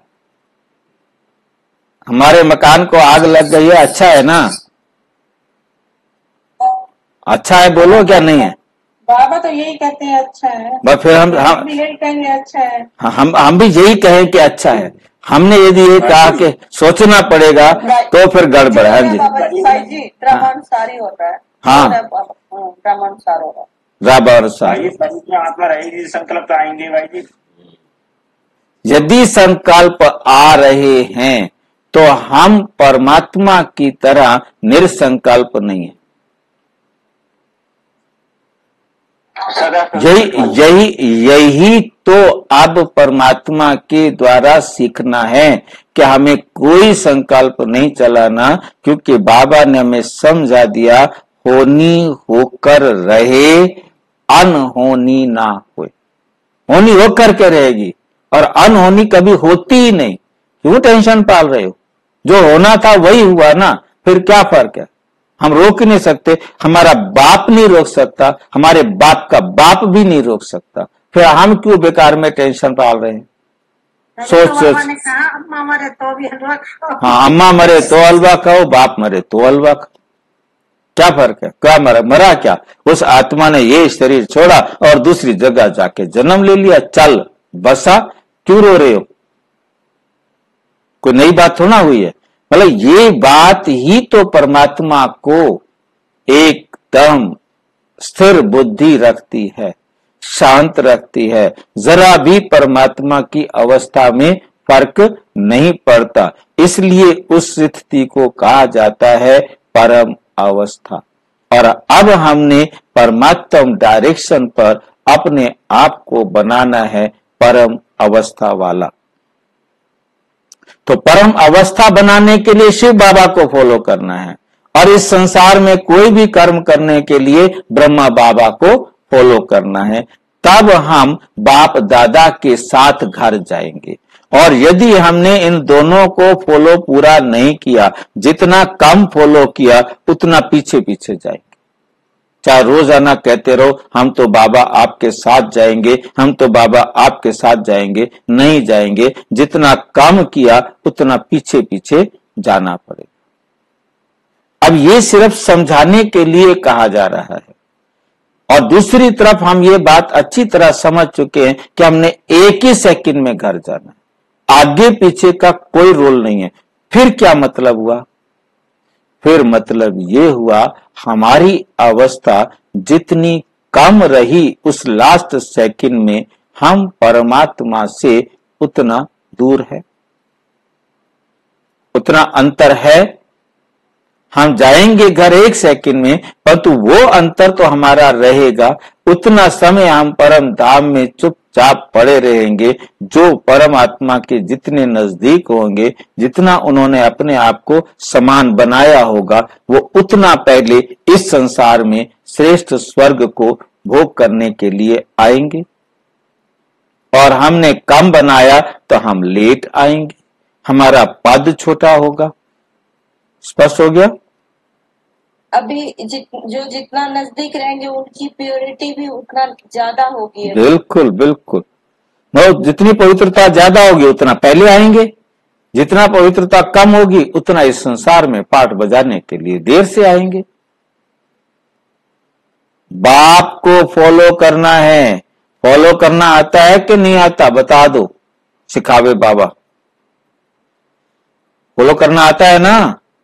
हमारे मकान को आग लग गई है, अच्छा है ना। अच्छा है, बोलो क्या नहीं है? बाबा तो यही कहते हैं अच्छा है, बस फिर हम हम भी यही कहेंगे अच्छा है। हम हम भी यही कहें कि अच्छा है। हमने यदि ये कहा कि सोचना पड़ेगा तो फिर गड़बड़ है। हाँ जी, भाई जी ब्रह्मानुसार ही होता है। हाँ ब्रह्मानुसार होगा, ब्रह्मानुसार। भाई शरीर में आत्मा रहेगी, संकल्प तो आएंगे भाई जी। यदि संकल्प आ रहे हैं तो हम परमात्मा की तरह निरसंकल्प नहीं है। यही यही यही तो अब परमात्मा के द्वारा सीखना है कि हमें कोई संकल्प नहीं चलाना, क्योंकि बाबा ने हमें समझा दिया होनी होकर रहे, अनहोनी ना होए। होनी होकर के रहेगी और अनहोनी कभी होती ही नहीं। क्यों टेंशन पाल रहे हो? जो होना था वही हुआ ना, फिर क्या फर्क है? हम रोक नहीं सकते, हमारा बाप नहीं रोक सकता, हमारे बाप का बाप भी नहीं रोक सकता, फिर हम क्यों बेकार में टेंशन पाल रहे हैं? सोच सोच ने कहा अम्मा मरे तो भी हलवा खाओ। हाँ, अम्मा मरे तो हलवा खाओ, बाप मरे तो हलवा खाओ, क्या फर्क है? क्या मरा? मरा क्या? उस आत्मा ने ये शरीर छोड़ा और दूसरी जगह जाके जन्म ले लिया, चल बसा, क्यों रो रहे हो? कोई नई बात थोड़ा हुई है। मतलब ये बात ही तो परमात्मा को एकदम स्थिर बुद्धि रखती है, शांत रखती है। जरा भी परमात्मा की अवस्था में फर्क नहीं पड़ता, इसलिए उस स्थिति को कहा जाता है परम अवस्था। और अब हमने परमात्म डायरेक्शन पर अपने आप को बनाना है परम अवस्था वाला। तो परम अवस्था बनाने के लिए शिव बाबा को फॉलो करना है, और इस संसार में कोई भी कर्म करने के लिए ब्रह्मा बाबा को फॉलो करना है। तब हम बाप दादा के साथ घर जाएंगे। और यदि हमने इन दोनों को फॉलो पूरा नहीं किया, जितना कम फॉलो किया उतना पीछे पीछे जाएंगे। चाहे रोजाना कहते रहो हम तो बाबा आपके साथ जाएंगे, हम तो बाबा आपके साथ जाएंगे, नहीं जाएंगे। जितना कम किया उतना पीछे पीछे जाना पड़ेगा। अब ये सिर्फ समझाने के लिए कहा जा रहा है, और दूसरी तरफ हम ये बात अच्छी तरह समझ चुके हैं कि हमने एक ही सेकंड में घर जाना है, आगे पीछे का कोई रोल नहीं है। फिर क्या मतलब हुआ? फिर मतलब ये हुआ हमारी अवस्था जितनी कम रही उस लास्ट सेकंड में हम परमात्मा से उतना दूर है, उतना अंतर है। हम जाएंगे घर एक सेकंड में, परंतु वो अंतर तो हमारा रहेगा। उतना समय हम परम धाम में चुपचाप पड़े रहेंगे। जो परमात्मा के जितने नजदीक होंगे, जितना उन्होंने अपने आप को समान बनाया होगा, वो उतना पहले इस संसार में श्रेष्ठ स्वर्ग को भोग करने के लिए आएंगे। और हमने कम बनाया तो हम लेट आएंगे, हमारा पद छोटा होगा। स्पष्ट हो गया? अभी जित, जो जितना नजदीक रहेंगे उनकी प्योरिटी भी उतना ज्यादा होगी। बिल्कुल बिल्कुल। वो जितनी पवित्रता ज्यादा होगी उतना पहले आएंगे, जितना पवित्रता कम होगी उतना इस संसार में पाठ बजाने के लिए देर से आएंगे। बाप को फॉलो करना है। फॉलो करना आता है कि नहीं आता? बता दो, सिखावे बाबा। फॉलो करना आता है ना?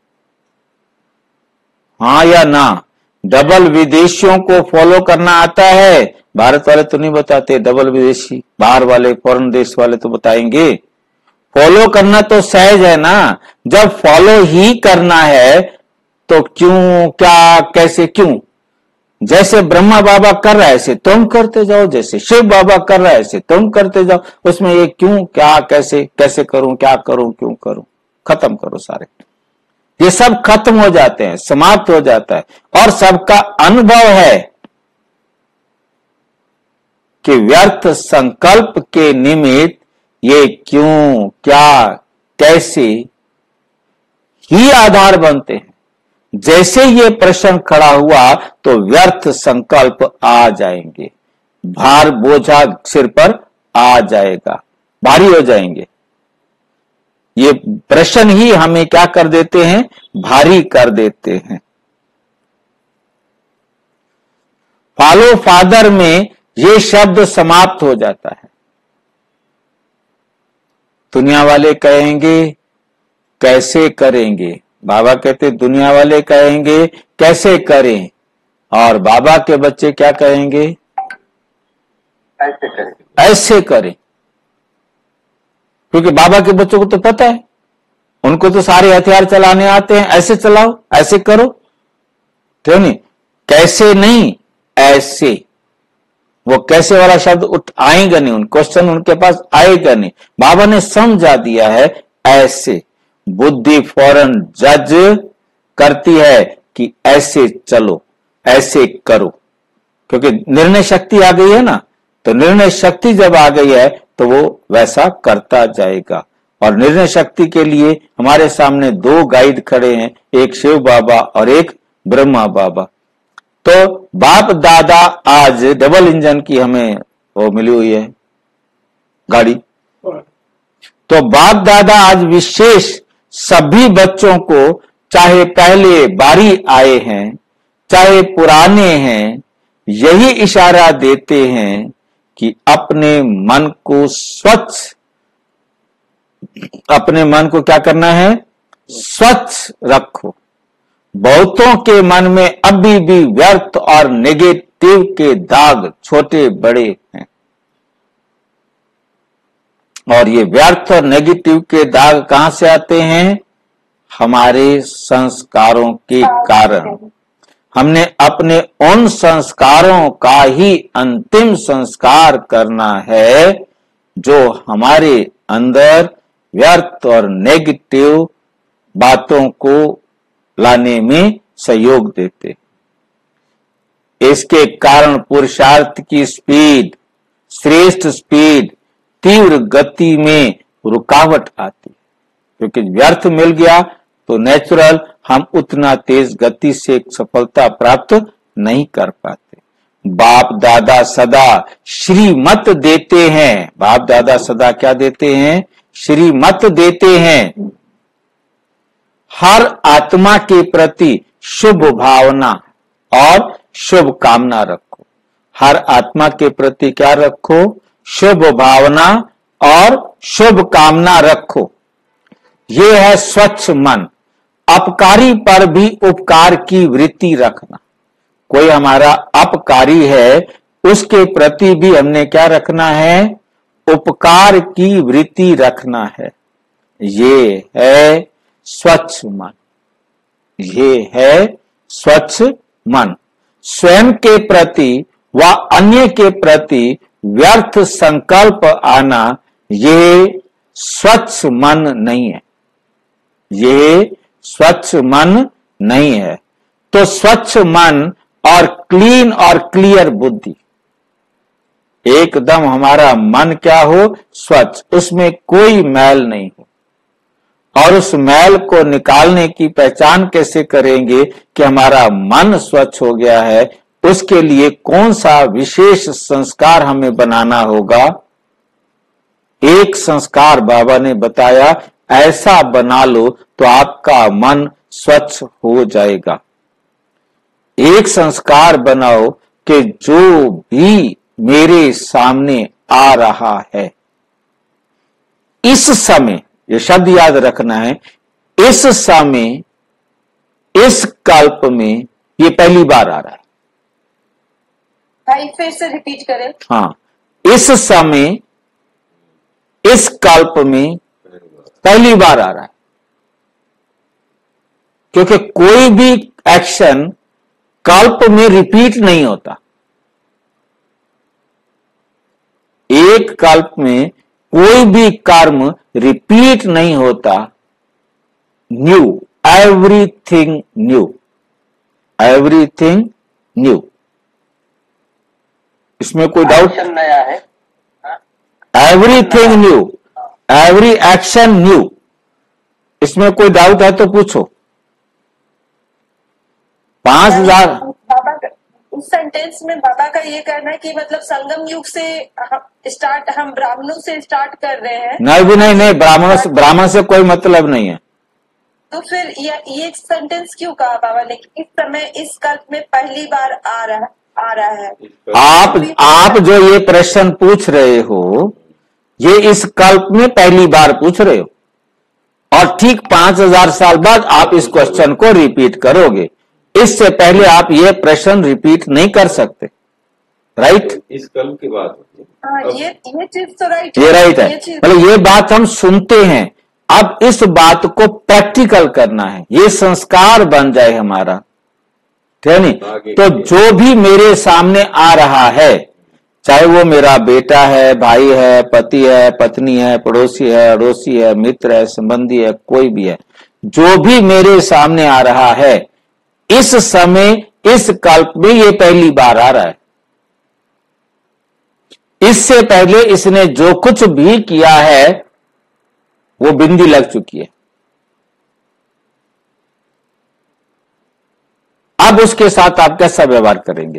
हाँ या ना? डबल विदेशियों को फॉलो करना आता है? भारत वाले तो नहीं बताते, डबल विदेशी बाहर वाले फॉरेन देश वाले तो बताएंगे। फॉलो करना तो सहज है ना। जब फॉलो ही करना है तो क्यों, क्या, कैसे, क्यों? जैसे ब्रह्मा बाबा कर रहा है ऐसे तुम करते जाओ, जैसे शिव बाबा कर रहा है ऐसे तुम करते जाओ। उसमें ये क्यों, क्या, कैसे, कैसे करूं, क्या करूं, क्यों करूं, खत्म करो सारे। ये सब खत्म हो जाते हैं, समाप्त हो जाता है। और सबका अनुभव है कि व्यर्थ संकल्प के निमित्त ये क्यों, क्या, कैसे ही आधार बनते हैं। जैसे ये प्रश्न खड़ा हुआ तो व्यर्थ संकल्प आ जाएंगे, भार बोझा सिर पर आ जाएगा, भारी हो जाएंगे। ये प्रश्न ही हमें क्या कर देते हैं? भारी कर देते हैं। फॉलो फादर में ये शब्द समाप्त हो जाता है। दुनिया वाले कहेंगे कैसे करेंगे, बाबा कहते दुनिया वाले कहेंगे कैसे करें, और बाबा के बच्चे क्या कहेंगे? ऐसे करें, ऐसे करें। क्योंकि बाबा के बच्चों को तो पता है, उनको तो सारे हथियार चलाने आते हैं। ऐसे चलाओ, ऐसे करो, क्यों नहीं? कैसे नहीं, ऐसे। वो कैसे वाला शब्द उठ आएगा नहीं, उन क्वेश्चन उनके पास आएगा नहीं। बाबा ने समझा दिया है ऐसे। बुद्धि फौरन जज करती है कि ऐसे चलो, ऐसे करो, क्योंकि निर्णय शक्ति आ गई है ना। तो निर्णय शक्ति जब आ गई है तो वो वैसा करता जाएगा। और निर्णय शक्ति के लिए हमारे सामने दो गाइड खड़े हैं, एक शिव बाबा और एक ब्रह्मा बाबा। तो बाप दादा आज डबल इंजन की हमें वो मिली हुई है गाड़ी। तो बाप दादा आज विशेष सभी बच्चों को, चाहे पहले बारी आए हैं चाहे पुराने हैं, यही इशारा देते हैं कि अपने मन को स्वच्छ अपने मन को क्या करना है, स्वच्छ रखो। बहुतों के मन में अभी भी व्यर्थ और नेगेटिव के दाग छोटे बड़े हैं, और ये व्यर्थ और नेगेटिव के दाग कहां से आते हैं, हमारे संस्कारों के कारण। हमने अपने उन संस्कारों का ही अंतिम संस्कार करना है जो हमारे अंदर व्यर्थ और नेगेटिव बातों को लाने में सहयोग देते। इसके कारण पुरुषार्थ की स्पीड, श्रेष्ठ स्पीड, तीव्र गति में रुकावट आती है, क्योंकि व्यर्थ मिल गया तो नेचुरल हम उतना तेज गति से सफलता प्राप्त नहीं कर पाते। बाप दादा सदा श्रीमत देते हैं, बाप दादा सदा क्या देते हैं, श्रीमत देते हैं। हर आत्मा के प्रति शुभ भावना और शुभ कामना रखो। हर आत्मा के प्रति क्या रखो, शुभ भावना और शुभ कामना रखो। ये है स्वच्छ मन। अपकारी पर भी उपकार की वृत्ति रखना। कोई हमारा अपकारी है, उसके प्रति भी हमने क्या रखना है, उपकार की वृत्ति रखना है। ये है स्वच्छ मन, ये है स्वच्छ मन। स्वयं के प्रति व अन्य के प्रति व्यर्थ संकल्प आना, ये स्वच्छ मन नहीं है, ये स्वच्छ मन नहीं है। तो स्वच्छ मन और क्लीन और क्लियर बुद्धि, एकदम हमारा मन क्या हो, स्वच्छ, उसमें कोई मैल नहीं हो। और उस मैल को निकालने की पहचान कैसे करेंगे कि हमारा मन स्वच्छ हो गया है, उसके लिए कौन सा विशेष संस्कार हमें बनाना होगा। एक संस्कार बाबा ने बताया, ऐसा बना लो तो आपका मन स्वच्छ हो जाएगा। एक संस्कार बनाओ कि जो भी मेरे सामने आ रहा है, इस समय, ये शब्द याद रखना है, इस समय, इस कल्प में ये पहली बार आ रहा है। भाई फिर से रिपीट करें। हाँ, इस समय, इस कल्प में पहली बार आ रहा है, क्योंकि कोई भी एक्शन कल्प में रिपीट नहीं होता। एक कल्प में कोई भी कर्म रिपीट नहीं होता। New, everything new, everything new, इसमें कोई डाउट, नया है, everything new, every action new, इसमें कोई डाउट है तो पूछो। पांच हजार बाबा का उस सेंटेंस में बाबा का ये कहना है कि मतलब संगम युग से स्टार्ट, हम ब्राह्मणों से स्टार्ट कर रहे हैं। नहीं भी नहीं, नहीं, ब्राह्मण से, ब्राह्मण से कोई मतलब नहीं है। तो फिर ये ये सेंटेंस क्यों कहा बाबा ने कि इस समय इस कल्प में पहली बार आ रहा आ रहा है। आप आप जो ये प्रश्न पूछ रहे हो, ये इस कल्प में पहली बार पूछ रहे हो, और ठीक पांच हजार साल बाद आप इस क्वेश्चन को रिपीट करोगे। इससे पहले आप ये प्रश्न रिपीट नहीं कर सकते। राइट, इस कल की बात होती है। हाँ, ये ये चीज तो राइट, ये राइट है। मतलब ये बात हम सुनते हैं, अब इस बात को प्रैक्टिकल करना है, ये संस्कार बन जाए हमारा, ठीक है नहीं। तो जो भी मेरे सामने आ रहा है, चाहे वो मेरा बेटा है, भाई है, पति है, पत्नी है, पड़ोसी है, अड़ोसी है, मित्र है, संबंधी है, कोई भी है, जो भी मेरे सामने आ रहा है, इस समय, इस कल्प में ये पहली बार आ रहा है। इससे पहले इसने जो कुछ भी किया है वो बिंदी लग चुकी है। अब उसके साथ आप कैसा व्यवहार करेंगे?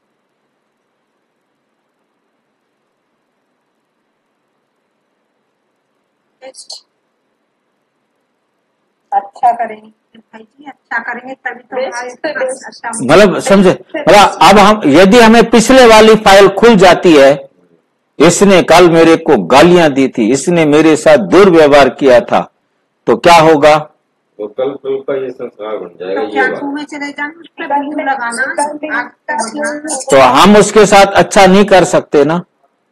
अच्छा करेंगे भाई जी, अच्छा करेंगे तभी तो हमारे अच्छा मतलब समझे, मतलब अब हम, यदि हमें पिछले वाली फाइल खुल जाती है इसने कल मेरे को गालियां दी थी, इसने मेरे साथ दुर्व्यवहार किया था, तो क्या होगा? वो कल कल का ये संस्कार बन जाएगा। तो ये क्या बात कुएं चले जाना, उस पे बिंदु लगाना, आग तमन्ना। तो हम उसके साथ अच्छा नहीं कर सकते ना।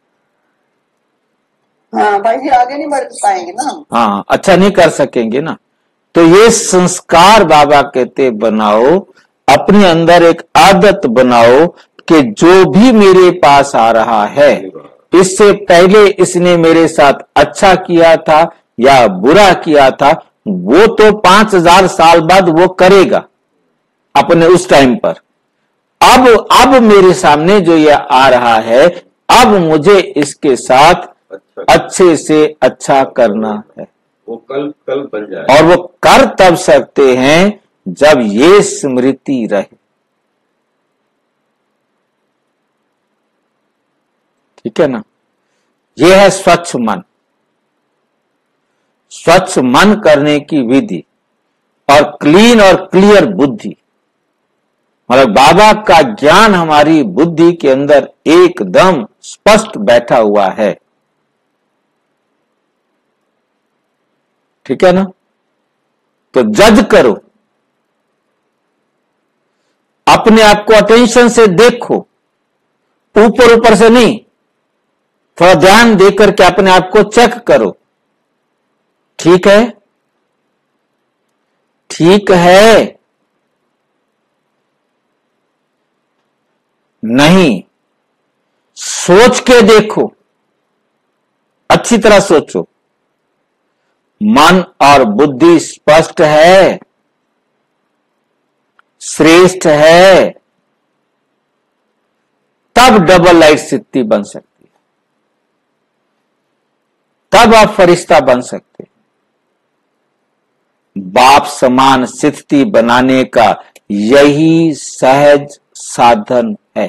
हाँ भाई जी, आगे नहीं बढ़ पाएंगे ना। हाँ, अच्छा नहीं कर सकेंगे ना। तो ये संस्कार बाबा कहते बनाओ, अपने अंदर एक आदत बनाओ कि जो भी मेरे पास आ रहा है, इससे पहले इसने मेरे साथ अच्छा किया था या बुरा किया था, वो तो पांच हजार साल बाद वो करेगा अपने उस टाइम पर। अब अब मेरे सामने जो ये आ रहा है, अब मुझे इसके साथ अच्छा अच्छे से अच्छा करना है। वो कल कल बन जाए। और वो कर तब सकते हैं जब ये स्मृति रहे। ठीक है ना। ये है स्वच्छ मन। स्वच्छ मन करने की विधि और क्लीन और क्लियर बुद्धि, मतलब बाबा का ज्ञान हमारी बुद्धि के अंदर एकदम स्पष्ट बैठा हुआ है। ठीक है ना। तो जज करो, अपने आप को अटेंशन से देखो, ऊपर ऊपर से नहीं, थोड़ा ध्यान देकर के अपने आप को चेक करो। ठीक है, ठीक है, नहीं, सोच के देखो, अच्छी तरह सोचो। मन और बुद्धि स्पष्ट है, श्रेष्ठ है, तब डबल लाइट सिद्धि बन सकती है, तब आप फरिश्ता बन सकते हैं। बाप समान स्थिति बनाने का यही सहज साधन है,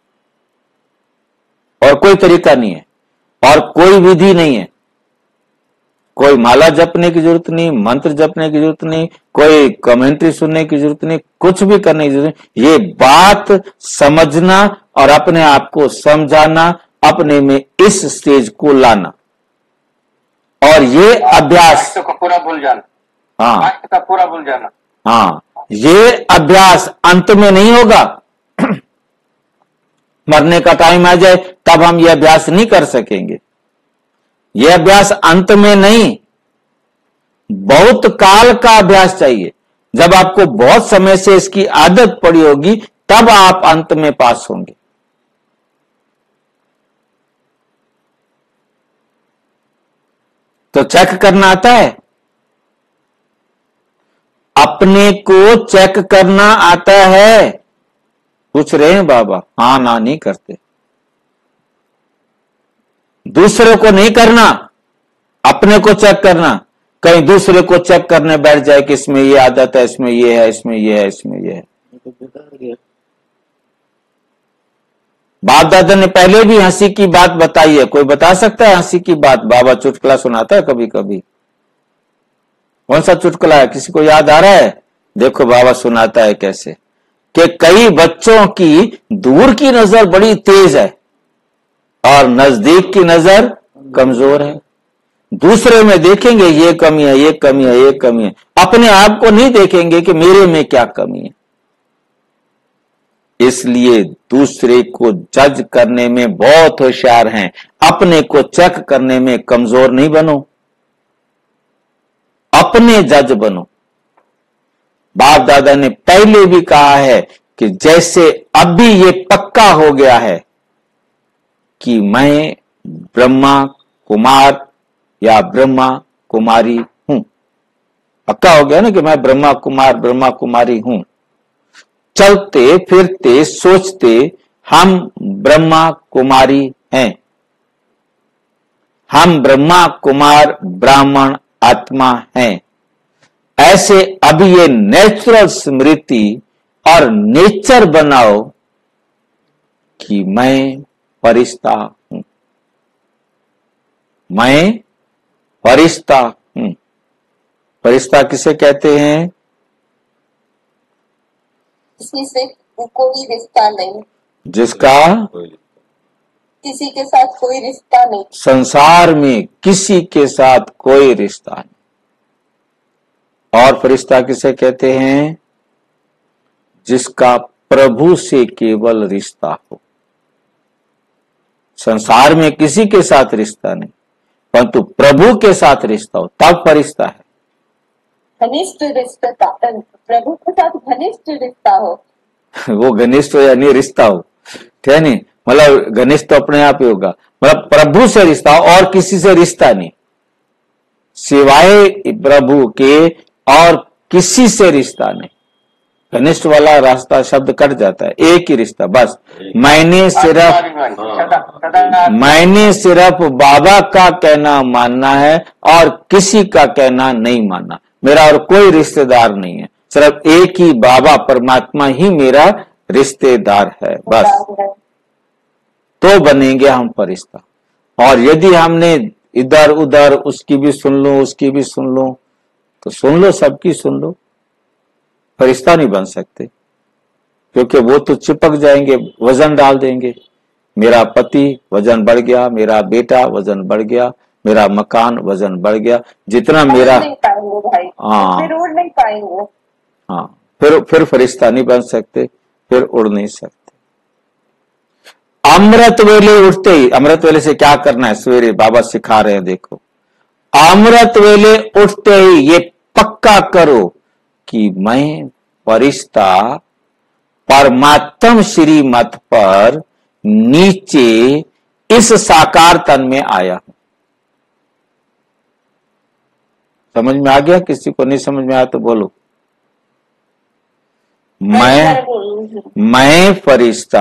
और कोई तरीका नहीं है, और कोई विधि नहीं है। कोई माला जपने की जरूरत नहीं, मंत्र जपने की जरूरत नहीं, कोई कमेंट्री सुनने की जरूरत नहीं, कुछ भी करने की जरूरत नहीं। ये बात समझना और अपने आप को समझाना, अपने में इस स्टेज को लाना, और ये अभ्यास का पूरा भूल जाना। हाँ का पूरा भूल जाना। हाँ, ये अभ्यास अंत में नहीं होगा। मरने का टाइम आ जाए तब हम ये अभ्यास नहीं कर सकेंगे। यह अभ्यास अंत में नहीं, बहुत काल का अभ्यास चाहिए। जब आपको बहुत समय से इसकी आदत पड़ी होगी, तब आप अंत में पास होंगे। तो चेक करना आता है, अपने को चेक करना आता है। पूछ रहे हैं बाबा, हां ना नहीं करते। दूसरे को नहीं करना, अपने को चेक करना। कहीं दूसरे को चेक करने बैठ जाए कि इसमें ये आदत है, इसमें ये है, इसमें ये है, इसमें ये है। बाप दादा ने पहले भी हंसी की बात बताई है। कोई बता सकता है हंसी की बात? बाबा चुटकुला सुनाता है कभी कभी। कौन सा चुटकुला है, किसी को याद आ रहा है? देखो बाबा सुनाता है कैसे कि कई बच्चों की दूर की नजर बड़ी तेज है और नजदीक की नजर कमजोर है। दूसरे में देखेंगे ये कमी है, ये कमी है, ये कमी है, अपने आप को नहीं देखेंगे कि मेरे में क्या कमी है। इसलिए दूसरे को जज करने में बहुत होशियार हैं, अपने को चेक करने में कमजोर नहीं बनो, अपने जज बनो। बाप दादा ने पहले भी कहा है कि जैसे अभी ये पक्का हो गया है कि मैं ब्रह्मा कुमार या ब्रह्मा कुमारी हूं, पक्का हो गया ना कि मैं ब्रह्मा कुमार ब्रह्मा कुमारी हूं। चलते फिरते सोचते हम ब्रह्मा कुमारी हैं, हम ब्रह्मा कुमार ब्राह्मण आत्मा हैं। ऐसे अभी ये नेचुरल स्मृति और नेचर बनाओ कि मैं फरिश्ता हूं, मैं फरिश्ता हूं। फरिश्ता किसे कहते हैं? किसी से कोई रिश्ता नहीं, जिसका किसी के साथ कोई रिश्ता नहीं। संसार में किसी के साथ कोई रिश्ता नहीं। और फरिश्ता किसे कहते हैं? जिसका प्रभु से केवल रिश्ता हो। संसार में किसी के साथ रिश्ता नहीं, परंतु प्रभु के साथ रिश्ता हो तब फरिश्ता है। घनिष्ठ रिश्ता, प्रभु के साथ घनिष्ठ रिश्ता हो। वो घनिष्ठ हो या नहीं रिश्ता हो, ठीक है नहीं, मतलब घनिष्ठ तो अपने आप ही होगा, मतलब प्रभु से रिश्ता हो और किसी से रिश्ता नहीं, सिवाय प्रभु के और किसी से रिश्ता नहीं। घनिष्ठ वाला रास्ता शब्द कट जाता है, एक ही रिश्ता बस। मैंने सिर्फ मैंने सिर्फ बाबा का कहना मानना है और किसी का कहना नहीं मानना। मेरा और कोई रिश्तेदार नहीं है, सिर्फ एक ही बाबा परमात्मा ही मेरा रिश्तेदार है बस। तो बनेंगे हम फरिश्ता। और यदि हमने इधर उधर उसकी भी सुन लो उसकी भी सुन लो तो सुन लो, सबकी सुन लो, फरिश्ता नहीं बन सकते, क्योंकि वो तो चिपक जाएंगे, वजन डाल देंगे। मेरा पति वजन बढ़ गया, मेरा बेटा वजन बढ़ गया, मेरा मकान वजन बढ़ गया, जितना मेरा नहीं पाएंगे भाई, हाँ फिर उड़ नहीं पाएंगे। हाँ फिर फिर फरिश्ता नहीं बन सकते, फिर उड़ नहीं सकते। अमृत वेले उठते ही, अमृत वेले से क्या करना है सवेरे बाबा सिखा रहे हैं, देखो। अमृत वेले उठते ही ये पक्का करो कि मैं फरिश्ता परमात्म श्रीमत पर नीचे इस साकार तन में आया हूं। समझ में आ गया? किसी को नहीं समझ में आया तो बोलो। मैं मैं फरिश्ता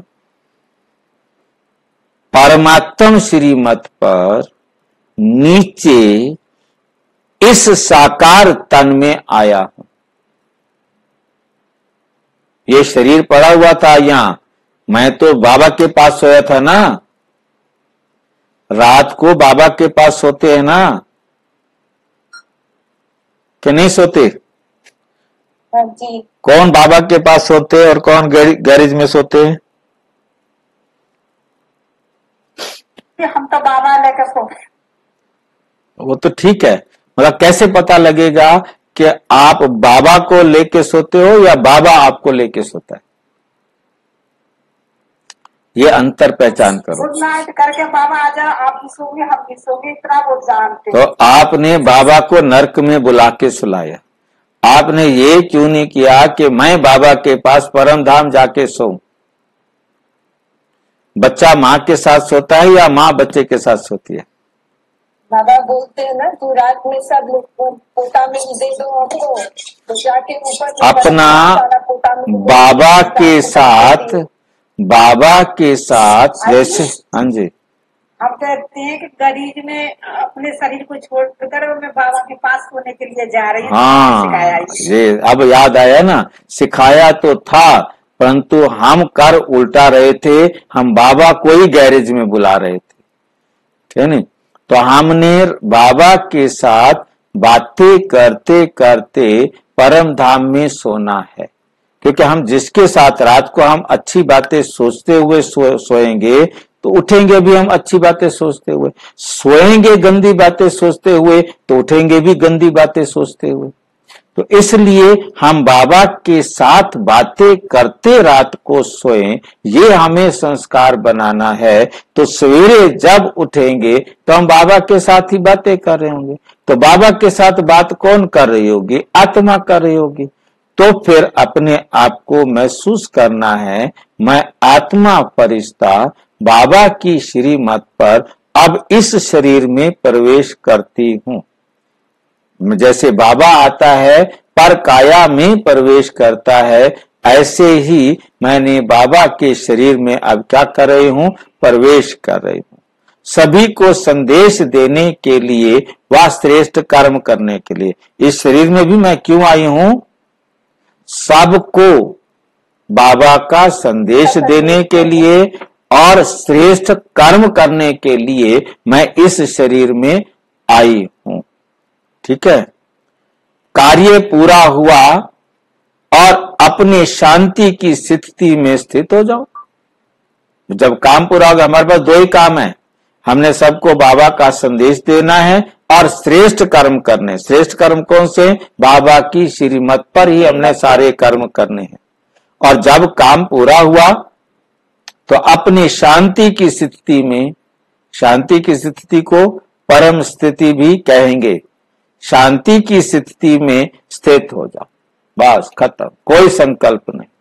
परमात्म श्रीमत पर नीचे इस साकार तन में आया हूं। ये शरीर पड़ा हुआ था यहां, मैं तो बाबा के पास सोया था ना, रात को बाबा के पास सोते हैं ना कि नहीं सोते? हाँ जी। कौन बाबा के पास सोते हैं और कौन गैरेज में सोते हैं? हम तो बाबा लेकर सो। वो तो ठीक है, मतलब कैसे पता लगेगा कि आप बाबा को लेके सोते हो या बाबा आपको लेके सोता है? ये अंतर पहचान करो। गुड नाइट करके बाबा आ जाओ, आप भी सोगे हम भी सोगे, इतना वो जानते। तो आपने बाबा को नरक में बुला के सुलाया, आपने ये क्यों नहीं किया कि मैं बाबा के पास परम धाम जाके सोऊं? बच्चा माँ के साथ सोता है या माँ बच्चे के साथ सोती है? बाबा बोलते हैं ना, तू रात में सब लोग पोता में दे दो हमको, तो जाके ऊपर अपना बाबा के साथ बाबा के साथ जैसे, हाँ जी, हम कहते हैं कि गरीब में अपने शरीर को छोड़कर मैं बाबा के पास सोने के लिए जा रही हूँ। हाँ ये अब याद आया ना, सिखाया तो था परंतु हम कर उल्टा रहे थे, हम बाबा को ही गैरेज में बुला रहे थे, ठीक है नहीं? तो हमने बाबा के साथ बातें करते करते परम धाम में सोना है, क्योंकि हम जिसके साथ रात को हम अच्छी बातें सोचते हुए सो, सोएंगे तो उठेंगे भी हम अच्छी बातें सोचते हुए, सोएंगे गंदी बातें सोचते हुए तो उठेंगे भी गंदी बातें सोचते हुए। तो इसलिए हम बाबा के साथ बातें करते रात को सोएं, ये हमें संस्कार बनाना है। तो सवेरे जब उठेंगे तो हम बाबा के साथ ही बातें कर रहे होंगे, तो बाबा के साथ बात कौन कर रही होगी? आत्मा कर रही होगी। तो फिर अपने आप को महसूस करना है, मैं आत्मा फरिश्ता बाबा की श्रीमत पर अब इस शरीर में प्रवेश करती हूँ। जैसे बाबा आता है पर काया में प्रवेश करता है, ऐसे ही मैंने बाबा के शरीर में अब क्या कर रही हूँ? प्रवेश कर रही हूँ। सभी को संदेश देने के लिए व श्रेष्ठ कर्म करने के लिए। इस शरीर में भी मैं क्यों आई हूँ? सबको बाबा का संदेश देने के लिए और श्रेष्ठ कर्म करने के लिए मैं इस शरीर में आई हूं। ठीक है, कार्य पूरा हुआ और अपने शांति की स्थिति में स्थित हो जाओ। जब काम पूरा होगा, हमारे पास दो ही काम है, हमने सबको बाबा का संदेश देना है और श्रेष्ठ कर्म करने। श्रेष्ठ कर्म कौन से? बाबा की श्रीमत पर ही हमने सारे कर्म करने हैं। और जब काम पूरा हुआ तो अपनी शांति की स्थिति में, शांति की स्थिति को परम स्थिति भी कहेंगे, शांति की स्थिति में स्थित हो जाओ, बस खत्म, कोई संकल्प नहीं।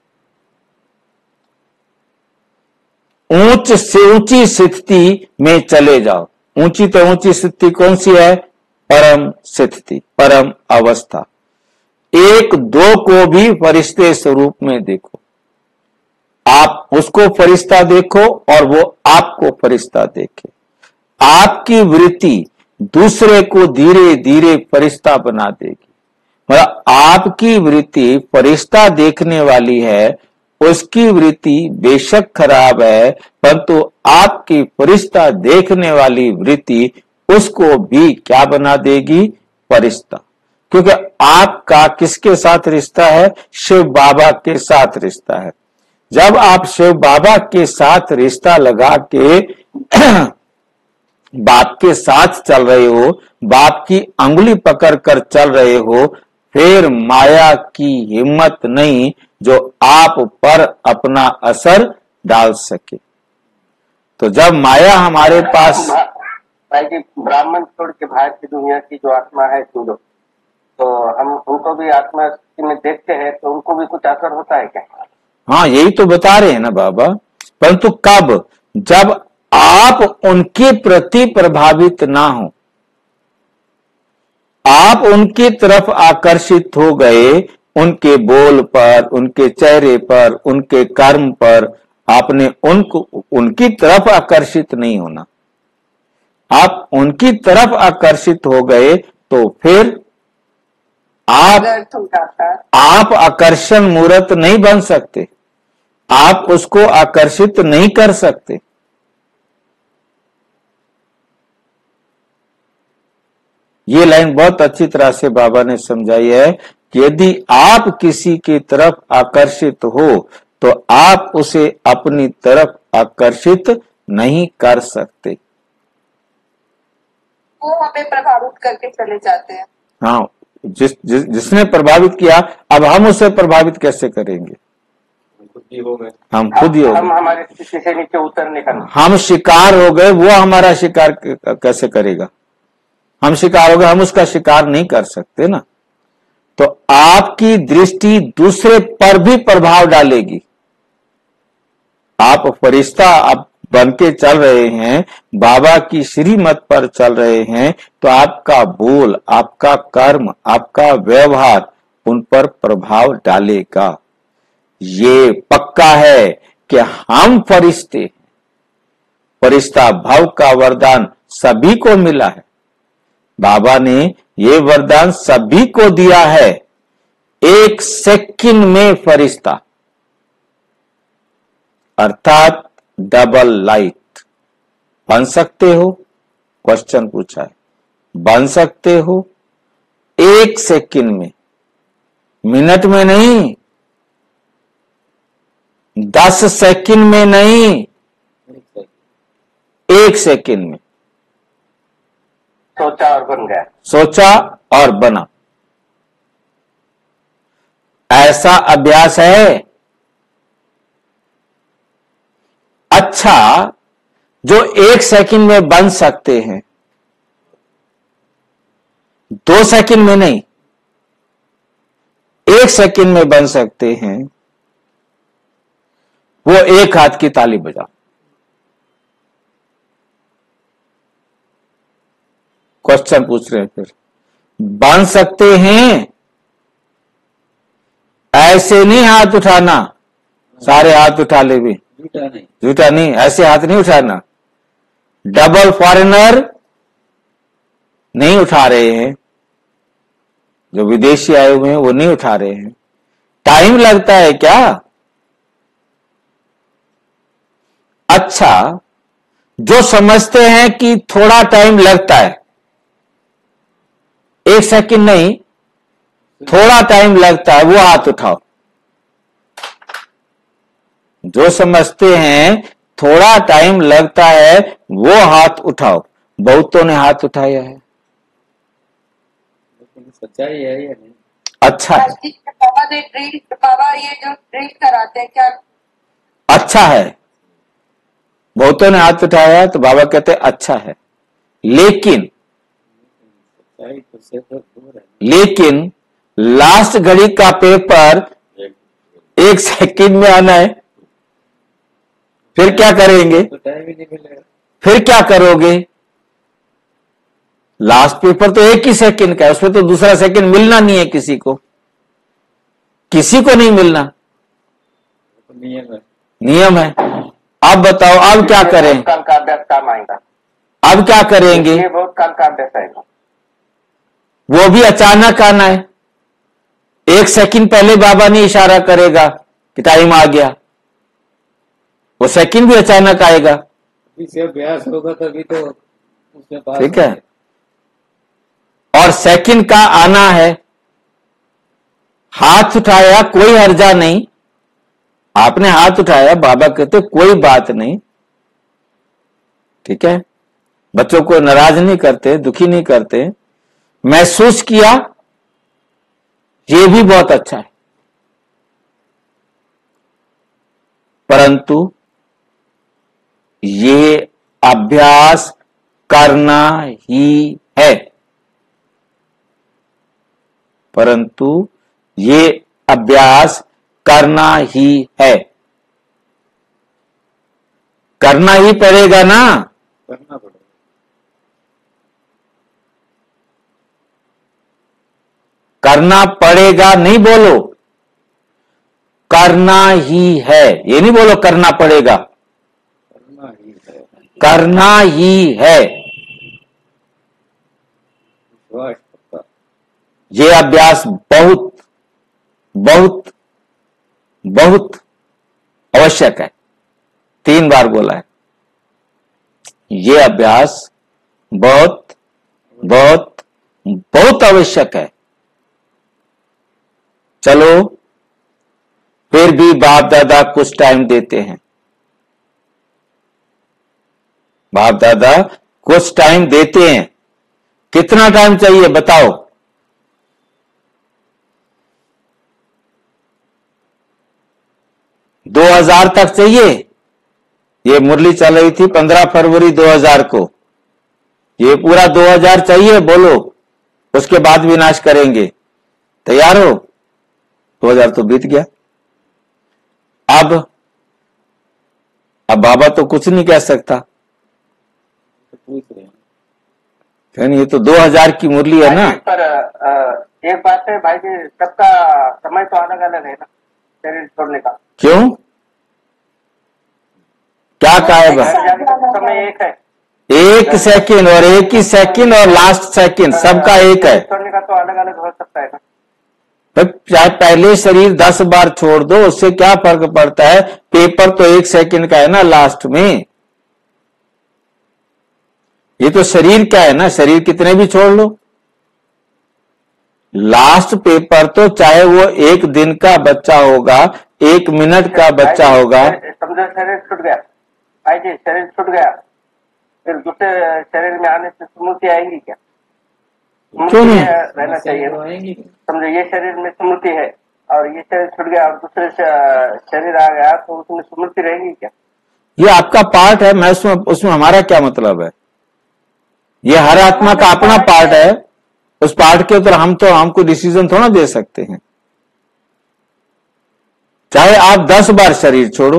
ऊंच से ऊंची स्थिति में चले जाओ। ऊंची तो ऊंची स्थिति कौन सी है? परम स्थिति, परम अवस्था। एक दो को भी फरिश्ते स्वरूप में देखो, आप उसको फरिश्ता देखो और वो आपको फरिश्ता देखे। आपकी वृत्ति दूसरे को धीरे धीरे फरिश्ता बना देगी। मतलब आपकी वृत्ति फरिश्ता देखने वाली है, उसकी वृत्ति बेशक खराब है, परंतु आपकी फरिश्ता देखने वाली वृत्ति उसको भी क्या बना देगी? फरिश्ता। क्योंकि आपका किसके साथ रिश्ता है? शिव बाबा के साथ रिश्ता है। जब आप शिव बाबा के साथ रिश्ता लगा के बाप के साथ चल रहे हो, बाप की अंगुली पकड़ कर चल रहे हो, फिर माया की हिम्मत नहीं जो आप पर अपना असर डाल सके। तो जब माया हमारे पास, भाई जी, ब्राह्मण छोड़ के बाहर की दुनिया की जो आत्मा है जो, तो हम उनको भी आत्मा में देखते हैं, तो उनको भी कुछ असर होता है क्या? हाँ, यही तो बता रहे हैं ना बाबा। परंतु कब? जब आप उनके प्रति प्रभावित ना हो, आप उनकी तरफ आकर्षित हो गए, उनके बोल पर, उनके चेहरे पर, उनके कर्म पर, आपने उनको उनकी तरफ आकर्षित नहीं होना। आप उनकी तरफ आकर्षित हो गए तो फिर आप आप आकर्षण मूर्त नहीं बन सकते, आप उसको आकर्षित नहीं कर सकते। ये लाइन बहुत अच्छी तरह से बाबा ने समझाई है कि यदि आप किसी की तरफ आकर्षित हो तो आप उसे अपनी तरफ आकर्षित नहीं कर सकते। वो हमें प्रभावित करके चले जाते हैं। हाँ, जिस, जिस जिसने प्रभावित किया, अब हम उसे प्रभावित कैसे करेंगे? खुद ही हो गए, हम खुद ही हो हम गए, हमारे किसी से नीचे उतरने का नहीं। हम शिकार हो गए, वो हमारा शिकार कैसे करेगा? हम शिकार हो गए, हम उसका शिकार नहीं कर सकते ना। तो आपकी दृष्टि दूसरे पर भी प्रभाव डालेगी। आप फरिश्ता आप बन के चल रहे हैं, बाबा की श्रीमत पर चल रहे हैं, तो आपका बोल, आपका कर्म, आपका व्यवहार उन पर प्रभाव डालेगा। ये पक्का है कि हम फरिश्ते, फरिश्ता भव का वरदान सभी को मिला है। बाबा ने ये वरदान सभी को दिया है। एक सेकंड में फरिश्ता, अर्थात डबल लाइट बन सकते हो। क्वेश्चन पूछा है, बन सकते हो एक सेकंड में, मिनट में नहीं, दस सेकंड में नहीं, एक सेकंड में। सोचा और बन गया, सोचा और बना। ऐसा अभ्यास है। अच्छा, जो एक सेकंड में बन सकते हैं, दो सेकंड में नहीं, एक सेकंड में बन सकते हैं, वो एक हाथ की ताली बजाओ। क्वेश्चन पूछ रहे हैं, फिर बन सकते हैं, ऐसे नहीं हाथ उठाना, सारे हाथ उठा ले भी, झूठा नहीं, झूठा नहीं, ऐसे हाथ नहीं उठाना। डबल फॉरेनर नहीं उठा रहे हैं, जो विदेशी आए हुए हैं वो नहीं उठा रहे हैं। टाइम लगता है क्या? अच्छा, जो समझते हैं कि थोड़ा टाइम लगता है, एक सेकंड नहीं, थोड़ा टाइम लगता है, वो हाथ उठाओ। जो समझते हैं थोड़ा टाइम लगता है, वो हाथ उठाओ। बहुतों ने हाथ उठाया है। लेकिन सच्चाई है या नहीं? अच्छा है, बाबा ने ड्रिल बाबा ये जो ड्रिल कराते हैं क्या अच्छा है। बहुतों ने हाथ उठाया है तो बाबा कहते हैं अच्छा है, लेकिन सच्चाई तो से तो दूर है। लेकिन लास्ट घड़ी का पेपर एक सेकंड में आना है, फिर क्या करेंगे? तो टाइम ही नहीं मिलेगा। फिर क्या करोगे? लास्ट पेपर तो एक ही सेकंड का है, उसमें तो दूसरा सेकंड मिलना नहीं है किसी को, किसी को नहीं मिलना, तो नियम है। नियम है। अब बताओ, अब क्या करें? काल का अभ्यास काम आएगा। अब क्या करेंगे? ये बहुत काल का अभ्यास आएगा। वो भी अचानक आना है। एक सेकंड पहले बाबा ने इशारा करेगा कि टाइम आ गया, वो सेकंड भी अचानक आएगा। अभी से अभ्यास होगा तभी तो उसमें पास ठीक है। होंगे। और सेकंड का आना है। हाथ उठाया, कोई हर्जा नहीं। आपने हाथ उठाया, बाबा कहते कोई बात नहीं, ठीक है। बच्चों को नाराज नहीं करते, दुखी नहीं करते। महसूस किया, ये भी बहुत अच्छा है, परंतु ये अभ्यास करना ही है, परंतु ये अभ्यास करना ही है। करना ही पड़ेगा ना। करना पड़ेगा। करना पड़ेगा नहीं बोलो, करना ही है। ये नहीं बोलो करना पड़ेगा, करना ही है। करना ही है। विश्वास पक्का। ये अभ्यास बहुत बहुत बहुत आवश्यक है। तीन बार बोला है, ये अभ्यास बहुत बहुत बहुत आवश्यक है। चलो, फिर भी बाप दादा कुछ टाइम देते हैं। बाप दादा कुछ टाइम देते हैं। कितना टाइम चाहिए बताओ? दो हज़ार तक चाहिए। ये मुरली चल रही थी पंद्रह फरवरी दो हज़ार को। ये पूरा दो हज़ार चाहिए बोलो, उसके बाद विनाश करेंगे। तैयार हो? दो हज़ार तो बीत गया। अब अब बाबा तो कुछ नहीं कह सकता। तो पूछ रहे हैं। यानी ये तो दो हज़ार की मुरली है ना। भाई जी, पर अ, एक बात है भाई जी, सबका समय तो अलग अलग है ना शरीर छोड़ने का। क्यों? क्या कहा है बा? घर जाने का समय एक है, एक सेकंड और एक ही सेकंड और लास्ट सेकंड सबका एक है। छोड़ने का तो अलग अलग हो सकता है ना। तो चाहे पहले शरीर दस बार छोड़ दो, उससे क्या फर्क पड़ता है? पेपर तो एक सेकंड का है ना लास्ट में। ये तो शरीर क्या है ना, शरीर कितने भी छोड़ लो, लास्ट पेपर तो चाहे वो एक दिन का बच्चा होगा, एक मिनट का बच्चा भाई जी, होगा। समझो शरीर छूट गया, भाई जी शरीर छूट गया, फिर दूसरे शरीर में आने से स्मृति आएंगी क्या? क्यों नहीं? रहना चाहिए तो ना। आएंगी। समझो ये शरीर में स्मृति है और ये शरीर छूट गया और दूसरे श- शरीर आ गया तो उसमें स्मृति रहेगी क्या? ये आपका पार्ट है, मैं उसमें उसमें हमारा क्या मतलब है? ये हर आत्मा का अपना पार्ट है। उस पार्ट के ऊपर हम तो हमको डिसीजन थोड़ा दे सकते हैं। चाहे आप दस बार शरीर छोड़ो,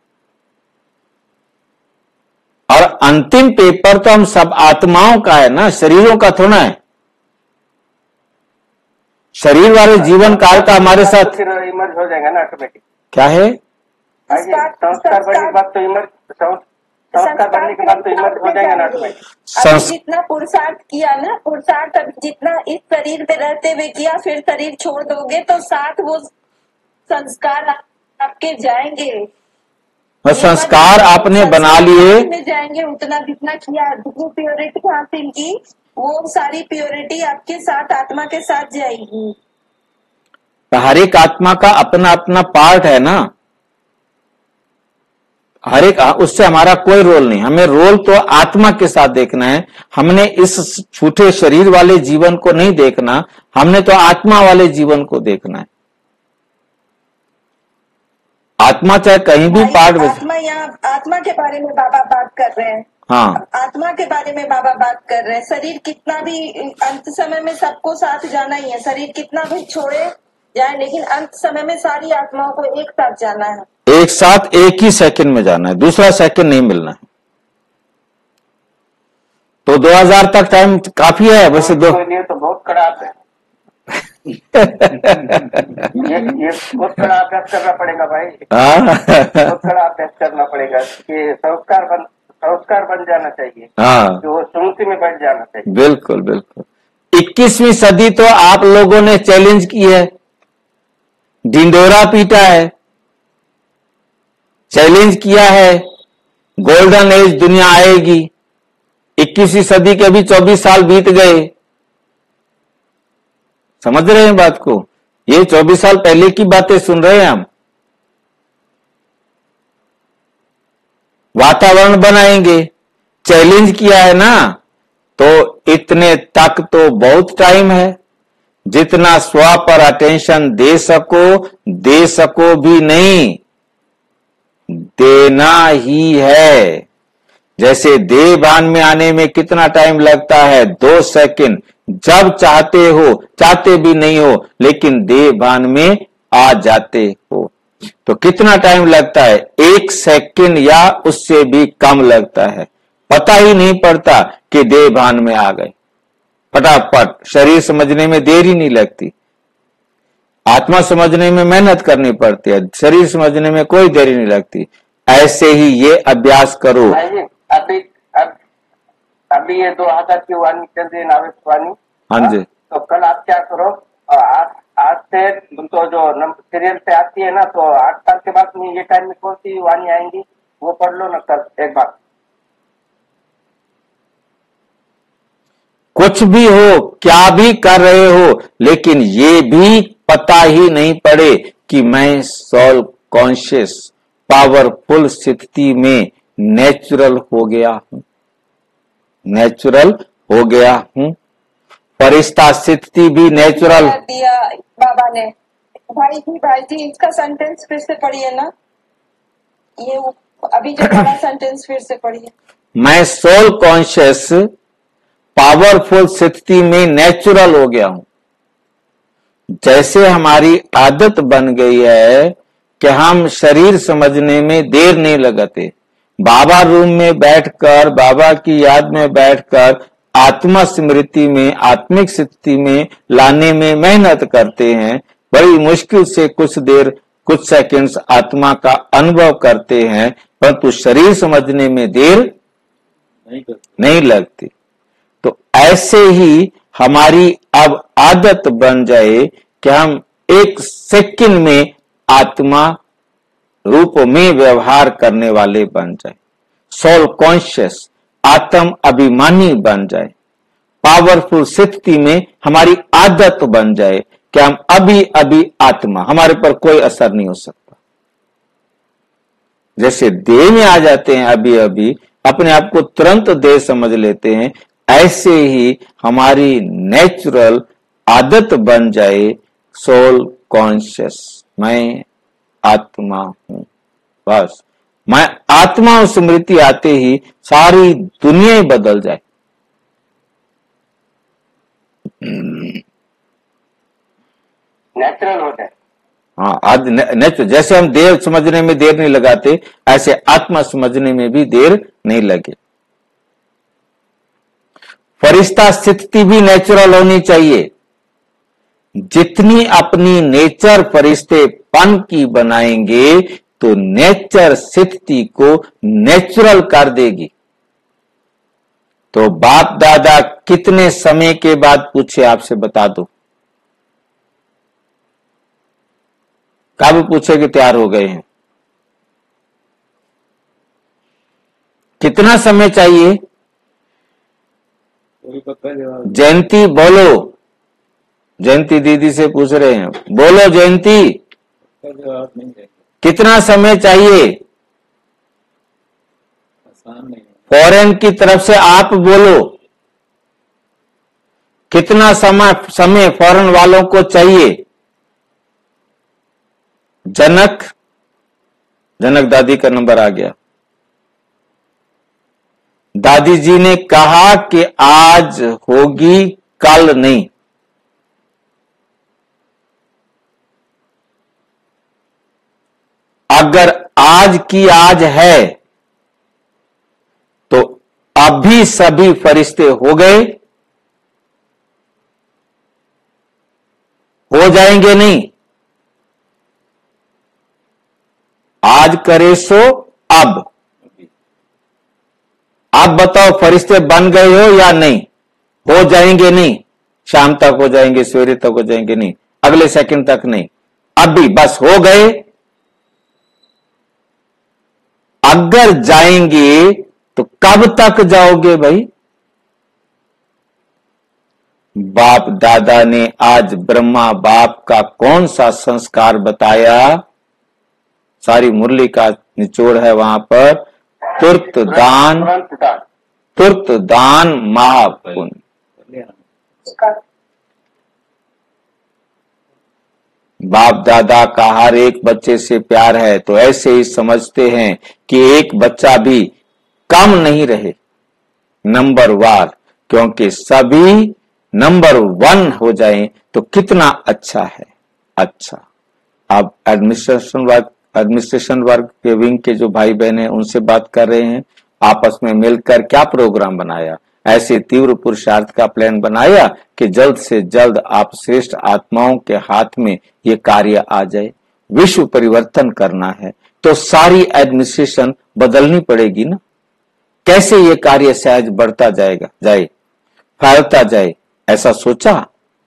और अंतिम पेपर तो हम सब आत्माओं का है ना, शरीरों का थोड़ा है। शरीर वाले जीवन काल का हमारे साथ फिर इमर्ज हो जाएगा ना ऑटोमेटिक। क्या है? भाई जी, संस्कार बनने के बाद तो इमर्ज संस्कार बनने के बाद तो इमर्ज हो जाएगा ना ऑटोमेटिक। अभी संस- जितना पुरुषार्थ किया ना, पुरुषार्थ अभी जितना इस शरीर में रहते हुए किया, फिर शरीर छोड़ दोगे तो साथ वो संस्कार आपके जाएंगे। और संस्कार आपने बना लिए, में जाएंगे उतना जितना किया, जितनी प्योरिटी हासिल की, वो सारी प्योरिटी आपके साथ आत्मा के साथ जाएगी। हर एक आत्मा का अपना अपना पार्ट है ना। हर एक, उससे हमारा कोई रोल नहीं। हमें रोल तो आत्मा के साथ देखना है। हमने इस छूटे शरीर वाले जीवन को नहीं देखना, हमने तो आत्मा वाले जीवन को देखना है। आत्मा चाहे कहीं भी पार्ट में, आत्मा यहाँ आत्मा के बारे में बाबा बात कर रहे हैं। हाँ, आत्मा के बारे में बाबा बात कर रहे हैं। शरीर कितना भी अंत समय में सबको साथ जाना ही है, शरीर कितना भी छोड़े जाए, लेकिन अंत समय में सारी आत्माओं को एक साथ जाना है, एक साथ एक ही सेकंड में जाना है, दूसरा सेकंड नहीं मिलना है। तो दो हज़ार तक टाइम काफी है वैसे। दो लिए तो बहुत खराब है। ये ये बहुत बड़ा अभ्यास करना पड़ेगा भाई। बहुत बड़ा अभ्यास करना पड़ेगा कि संस्कार बन संस्कार बन जाना चाहिए। हाँ, जो स्मृति में बैठ जाना चाहिए। बिल्कुल बिल्कुल। इक्कीसवीं सदी तो आप लोगों ने चैलेंज की है, ढिंडोरा पीटा है, चैलेंज किया है, गोल्डन एज दुनिया आएगी। इक्कीसवीं सदी के भी चौबीस साल बीत गए। समझ रहे हैं बात को? ये चौबीस साल पहले की बातें सुन रहे हैं हम। वातावरण बनाएंगे, चैलेंज किया है ना, तो इतने तक तो बहुत टाइम है। जितना स्व पर अटेंशन दे सको, दे सको भी नहीं, देना ही है। जैसे देह भान में आने में कितना टाइम लगता है? दो सेकंड। जब चाहते हो, चाहते भी नहीं हो, लेकिन देह भान में आ जाते हो तो कितना टाइम लगता है? एक सेकंड या उससे भी कम लगता है। पता ही नहीं पड़ता कि देह भान में आ गए। फटाफट शरीर समझने में देर ही नहीं लगती। आत्मा समझने में मेहनत करनी पड़ती है, शरीर समझने में कोई देरी नहीं लगती। ऐसे ही ये अभ्यास करो। अभी अब अभी ये दो हजार की वाणी चल रही है, नावेश वाणी। हाँ जी। तो कल आप क्या करो, आज आज से तो जो सीरियल पे आती है ना, तो आठ साल के बाद में ये टाइम में कौन सी वाणी आएंगी वो पढ़ लो ना कल एक बार। कुछ भी हो, क्या भी कर रहे हो, लेकिन ये भी पता ही नहीं पड़े कि मैं सोल कॉन्शियस पावरफुल स्थिति में नेचुरल हो गया हूं, नेचुरल हो गया हूं। फरिश्ता स्थिति भी नेचुरल दिया बाबा ने। भाई जी भाई जी इसका सेंटेंस फिर से पढ़िए ना, ये अभी जो पढ़ा सेंटेंस फिर से पढ़िए। मैं सोल कॉन्शियस पावरफुल स्थिति में नेचुरल हो गया हूं। जैसे हमारी आदत बन गई है कि हम शरीर समझने में देर नहीं लगाते, बाबा रूम में बैठकर, बाबा की याद में बैठकर आत्मा स्मृति में, आत्मिक स्थिति में लाने में मेहनत करते हैं। बड़ी मुश्किल से कुछ देर, कुछ सेकंड्स आत्मा का अनुभव करते हैं, परंतु शरीर समझने में देर नहीं, नहीं लगती। तो ऐसे ही हमारी अब आदत बन जाए कि हम एक सेकंड में आत्मा रूप में व्यवहार करने वाले बन जाए, सोल कॉन्शियस आत्म अभिमानी बन जाए, पावरफुल स्थिति में हमारी आदत बन जाए कि हम अभी अभी आत्मा, हमारे पर कोई असर नहीं हो सकता। जैसे देह में आ जाते हैं अभी अभी, अपने आप को तुरंत देह समझ लेते हैं, ऐसे ही हमारी नेचुरल आदत बन जाए सोल कॉन्शियस, मैं आत्मा हूं। बस मैं आत्मा स्मृति आते ही सारी दुनिया ही बदल जाए। नेचुरल हो जाए। हाँ, आज नेचुरल। जैसे हम देर समझने में देर नहीं लगाते, ऐसे आत्मा समझने में भी देर नहीं लगे। फरिश्ता स्थिति भी नेचुरल होनी चाहिए। जितनी अपनी नेचर फरिश्ते पन की बनाएंगे तो नेचर स्थिति को नेचुरल कर देगी। तो बाप दादा कितने समय के बाद पूछे, आपसे बता दो, कब पूछे कि तैयार हो गए हैं? कितना समय चाहिए? जयंती बोलो, जयंती दीदी से पूछ रहे हैं, बोलो जयंती, कितना समय चाहिए? फॉरेन की तरफ से आप बोलो, कितना समय समय फॉरेन वालों को चाहिए? जनक जनक दादी का नंबर आ गया। दादी जी ने कहा कि आज होगी, कल नहीं। अगर आज की आज है तो अभी सभी फरिश्ते हो गए, हो जाएंगे नहीं। आज करे सो अब। आप बताओ फरिश्ते बन गए हो या नहीं? हो जाएंगे नहीं, शाम तक हो जाएंगे, सवेरे तक हो जाएंगे नहीं, अगले सेकंड तक नहीं, अभी बस हो गए। अगर जाएंगे तो कब तक जाओगे भाई? बाप दादा ने आज ब्रह्मा बाप का कौन सा संस्कार बताया? सारी मुरली का निचोड़ है वहां पर, तुर्त दान, तुर्त दान महापुण्य। बाप दादा का हर एक बच्चे से प्यार है, तो ऐसे ही समझते हैं कि एक बच्चा भी कम नहीं रहे, नंबर वार, क्योंकि सभी नंबर वन हो जाएं तो कितना अच्छा है। अच्छा, अब एडमिनिस्ट्रेशन वर्ग एडमिनिस्ट्रेशन वर्ग के विंग के जो भाई बहन हैं उनसे बात कर रहे हैं, आपस में मिलकर क्या प्रोग्राम बनाया? ऐसे तीव्र पुरुषार्थ का प्लान बनाया कि जल्द से जल्द आप श्रेष्ठ आत्माओं के हाथ में ये कार्य आ जाए। विश्व परिवर्तन करना है तो सारी एडमिनिस्ट्रेशन बदलनी पड़ेगी ना। कैसे ये कार्य सहज बढ़ता जाएगा जाए फैलता जाए, ऐसा सोचा।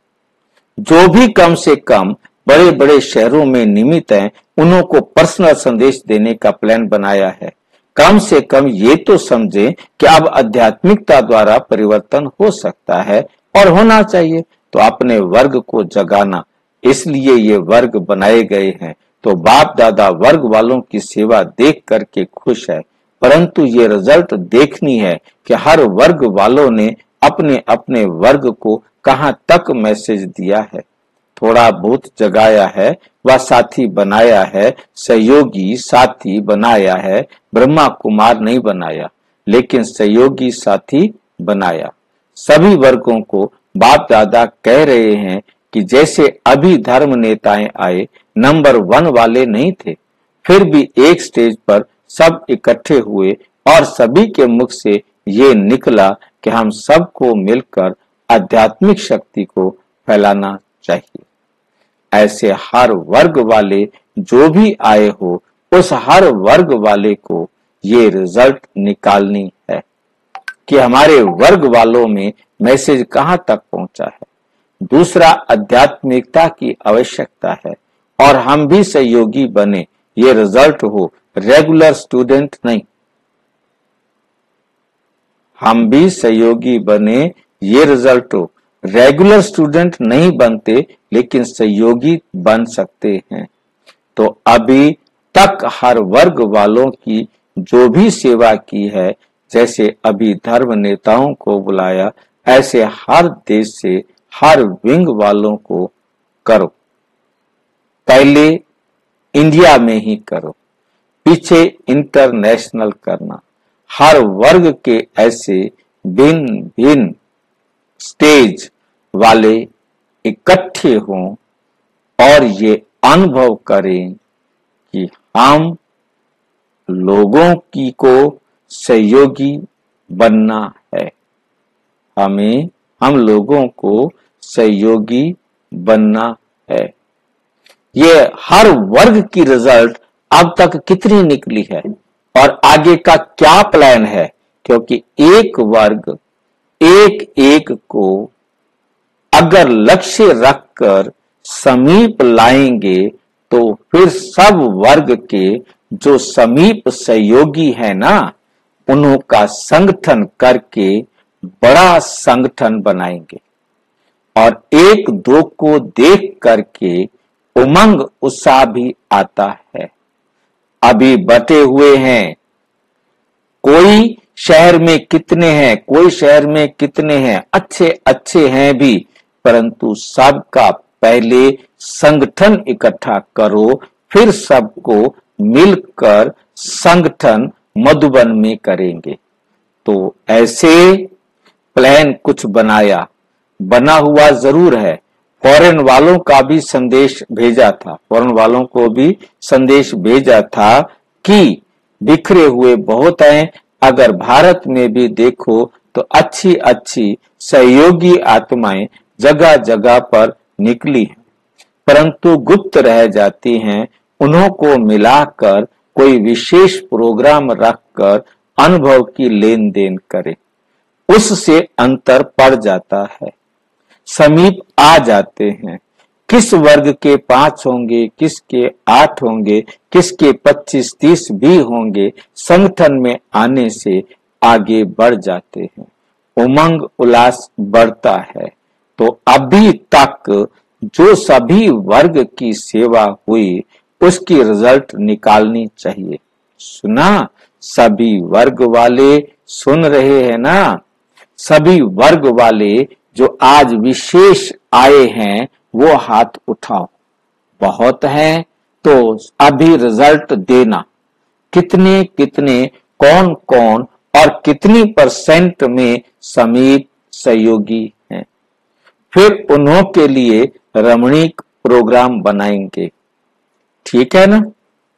जो भी कम से कम बड़े बड़े शहरों में निमित हैं, उन्हों को पर्सनल संदेश देने का प्लान बनाया है। कम से कम ये तो समझे कि अब आध्यात्मिकता द्वारा परिवर्तन हो सकता है और होना चाहिए, तो अपने वर्ग को जगाना, इसलिए ये वर्ग बनाए गए हैं। तो बाप दादा वर्ग वालों की सेवा देख करके खुश है, परंतु ये रिजल्ट देखनी है कि हर वर्ग वालों ने अपने अपने वर्ग को कहां तक मैसेज दिया है। थोड़ा बहुत जगाया है, वह साथी बनाया है, सहयोगी साथी बनाया है, ब्रह्मा कुमार नहीं बनाया, लेकिन सहयोगी साथी बनाया। सभी वर्गों को बाप दादा कह रहे हैं कि जैसे अभी धर्म नेताएं आए, नंबर वन वाले नहीं थे, फिर भी एक स्टेज पर सब इकट्ठे हुए और सभी के मुख से ये निकला कि हम सबको मिलकर आध्यात्मिक शक्ति को फैलाना चाहिए। ऐसे हर वर्ग वाले जो भी आए हो, उस हर वर्ग वाले को ये रिजल्ट निकालनी है कि हमारे वर्ग वालों में मैसेज कहां तक पहुंचा है। दूसरा, आध्यात्मिकता की आवश्यकता है और हम भी सहयोगी बने, ये रिजल्ट हो, रेगुलर स्टूडेंट नहीं। हम भी सहयोगी बने, ये रिजल्ट हो, रेगुलर स्टूडेंट नहीं बनते लेकिन सहयोगी बन सकते हैं। तो अभी तक हर वर्ग वालों की जो भी सेवा की है, जैसे अभी धर्म नेताओं को बुलाया, ऐसे हर देश से हर विंग वालों को करो। पहले इंडिया में ही करो, पीछे इंटरनेशनल करना। हर वर्ग के ऐसे भिन्न भिन्न स्टेज वाले इकट्ठे हों और ये अनुभव करें कि हम लोगों की को सहयोगी बनना है। हमें हम लोगों को सहयोगी बनना है। ये हर वर्ग की रिजल्ट अब तक कितनी निकली है और आगे का क्या प्लान है, क्योंकि एक वर्ग एक एक को अगर लक्ष्य रखकर समीप लाएंगे तो फिर सब वर्ग के जो समीप सहयोगी है ना, उन्हों का संगठन करके बड़ा संगठन बनाएंगे और एक दो को देख करके उमंग उत्साह भी आता है। अभी बटे हुए हैं, कोई शहर में कितने हैं, कोई शहर में कितने हैं, अच्छे अच्छे हैं भी, परंतु सबका पहले संगठन इकट्ठा करो, फिर सबको मिलकर संगठन मधुबन में करेंगे। तो ऐसे प्लान कुछ बनाया, बना हुआ जरूर है। फॉरेन वालों का भी संदेश भेजा था, फॉरेन वालों को भी संदेश भेजा था कि बिखरे हुए बहुत हैं, अगर भारत में भी देखो तो अच्छी अच्छी सहयोगी आत्माएं जगह जगह पर निकली हैं, परंतु गुप्त रह जाती हैं। उन्हों को मिलाकर कोई विशेष प्रोग्राम रखकर अनुभव की लेन देन करे, उससे अंतर पड़ जाता है, समीप आ जाते हैं। किस वर्ग के पांच होंगे, किसके आठ होंगे, किसके पच्चीस तीस भी होंगे, संगठन में आने से आगे बढ़ जाते हैं, उमंग उल्लास बढ़ता है। तो अभी तक जो सभी वर्ग की सेवा हुई उसकी रिजल्ट निकालनी चाहिए। सुना, सभी वर्ग वाले सुन रहे हैं ना? सभी वर्ग वाले जो आज विशेष आए हैं वो हाथ उठाओ। बहुत हैं तो अभी रिजल्ट देना, कितने कितने, कौन कौन और कितनी परसेंट में समीप सहयोगी हैं। फिर उन्हों के लिए रमणीक प्रोग्राम बनाएंगे, ठीक है ना?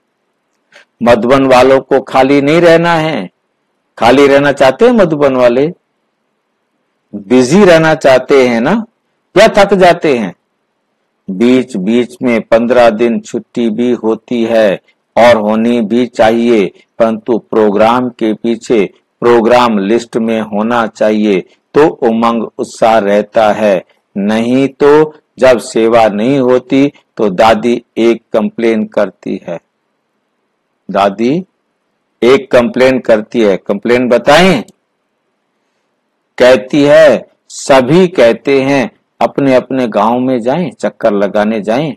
मधुबन वालों को खाली नहीं रहना है। खाली रहना चाहते हैं मधुबन वाले? बिजी रहना चाहते हैं ना, या थक जाते हैं? बीच बीच में पंद्रह दिन छुट्टी भी होती है और होनी भी चाहिए, परंतु प्रोग्राम के पीछे प्रोग्राम लिस्ट में होना चाहिए तो उमंग उत्साह रहता है। नहीं तो जब सेवा नहीं होती तो दादी एक कंप्लेन करती है। दादी एक कंप्लेन करती है, कंप्लेन बताएं? कहती है सभी कहते हैं अपने अपने गांव में जाएं, चक्कर लगाने जाएं,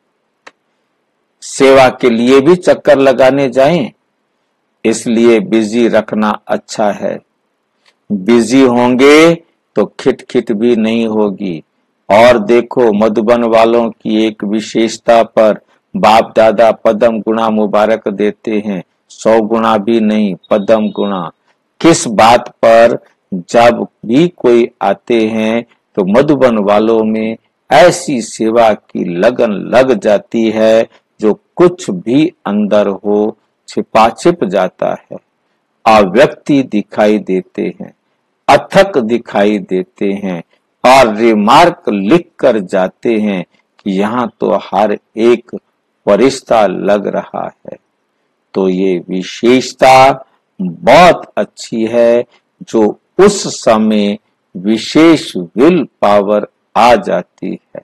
सेवा के लिए भी चक्कर लगाने जाएं, इसलिए बिजी रखना अच्छा है। बिजी होंगे तो खिटखिट भी नहीं होगी। और देखो मधुबन वालों की एक विशेषता पर बाप दादा पदम गुणा मुबारक देते हैं, सौ गुणा भी नहीं, पदम गुणा। किस बात पर? जब भी कोई आते हैं तो मधुबन वालों में ऐसी सेवा की लगन लग जाती है जो कुछ भी अंदर हो छिपा छिप जाता है। अव्यक्ति दिखाई देते हैं, अथक दिखाई देते हैं और रिमार्क लिख कर जाते हैं कि यहाँ तो हर एक फरिश्ता लग रहा है। तो ये विशेषता बहुत अच्छी है, जो उस समय विशेष विल पावर आ जाती है,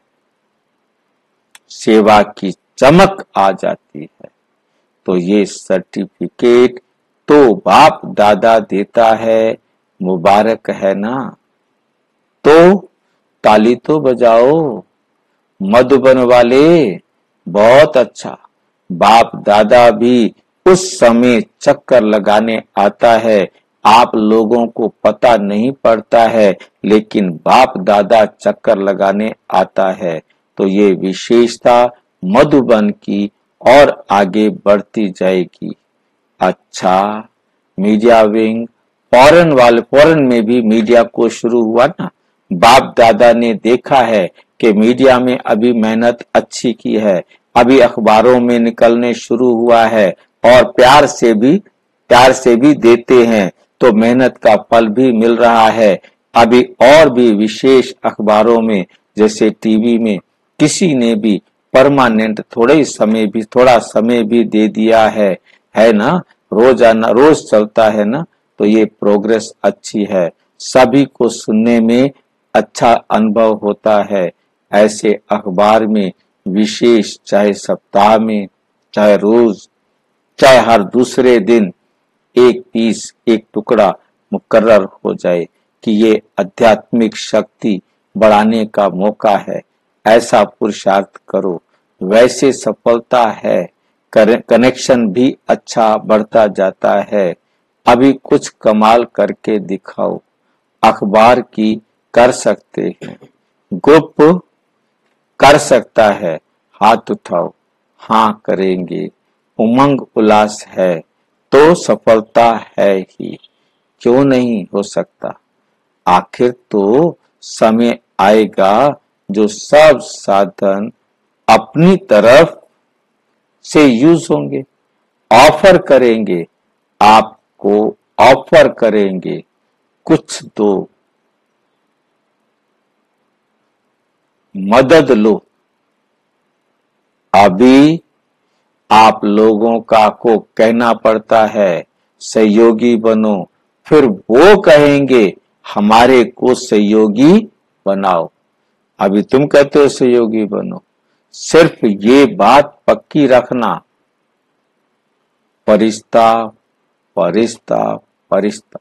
सेवा की चमक आ जाती है। तो ये सर्टिफिकेट तो बाप दादा देता है, मुबारक है ना? तो ताली तो बजाओ मधुबन वाले, बहुत अच्छा। बाप दादा भी उस समय चक्कर लगाने आता है, आप लोगों को पता नहीं पड़ता है, लेकिन बाप दादा चक्कर लगाने आता है। तो ये विशेषता मधुबन की और आगे बढ़ती जाएगी। अच्छा, मीडिया विंग फॉरेन वाले, फॉरेन में भी मीडिया को शुरू हुआ ना। बाप दादा ने देखा है कि मीडिया में अभी मेहनत अच्छी की है, अभी अखबारों में निकलने शुरू हुआ है और प्यार से भी प्यार से भी देते हैं, तो मेहनत का फल भी मिल रहा है। अभी और भी विशेष अखबारों में, जैसे टीवी में किसी ने भी परमानेंट थोड़े ही समय भी थोड़ा समय भी दे दिया है है ना, रोजाना रोज चलता है ना, तो ये प्रोग्रेस अच्छी है, सभी को सुनने में अच्छा अनुभव होता है। ऐसे अखबार में विशेष, चाहे सप्ताह में, चाहे रोज, चाहे हर दूसरे दिन एक पीस, एक टुकड़ा मुकर्रर हो जाए कि ये आध्यात्मिक शक्ति बढ़ाने का मौका है। ऐसा पुरुषार्थ करो, वैसे सफलता है, कनेक्शन भी अच्छा बढ़ता जाता है। अभी कुछ कमाल करके दिखाओ, अखबार की कर सकते हैं, ग्रुप कर सकता है, हाथ उठाओ, हाँ करेंगे, उमंग उल्लास है तो सफलता है ही, क्यों नहीं हो सकता। आखिर तो समय आएगा जो सब साधन अपनी तरफ से यूज होंगे, ऑफर करेंगे, आपको ऑफर करेंगे, कुछ दो, मदद लो। अभी आप लोगों का को कहना पड़ता है सहयोगी बनो, फिर वो कहेंगे हमारे को सहयोगी बनाओ। अभी तुम कहते हो सहयोगी बनो, सिर्फ ये बात पक्की रखना, परिश्ता परिश्ता परिश्ता।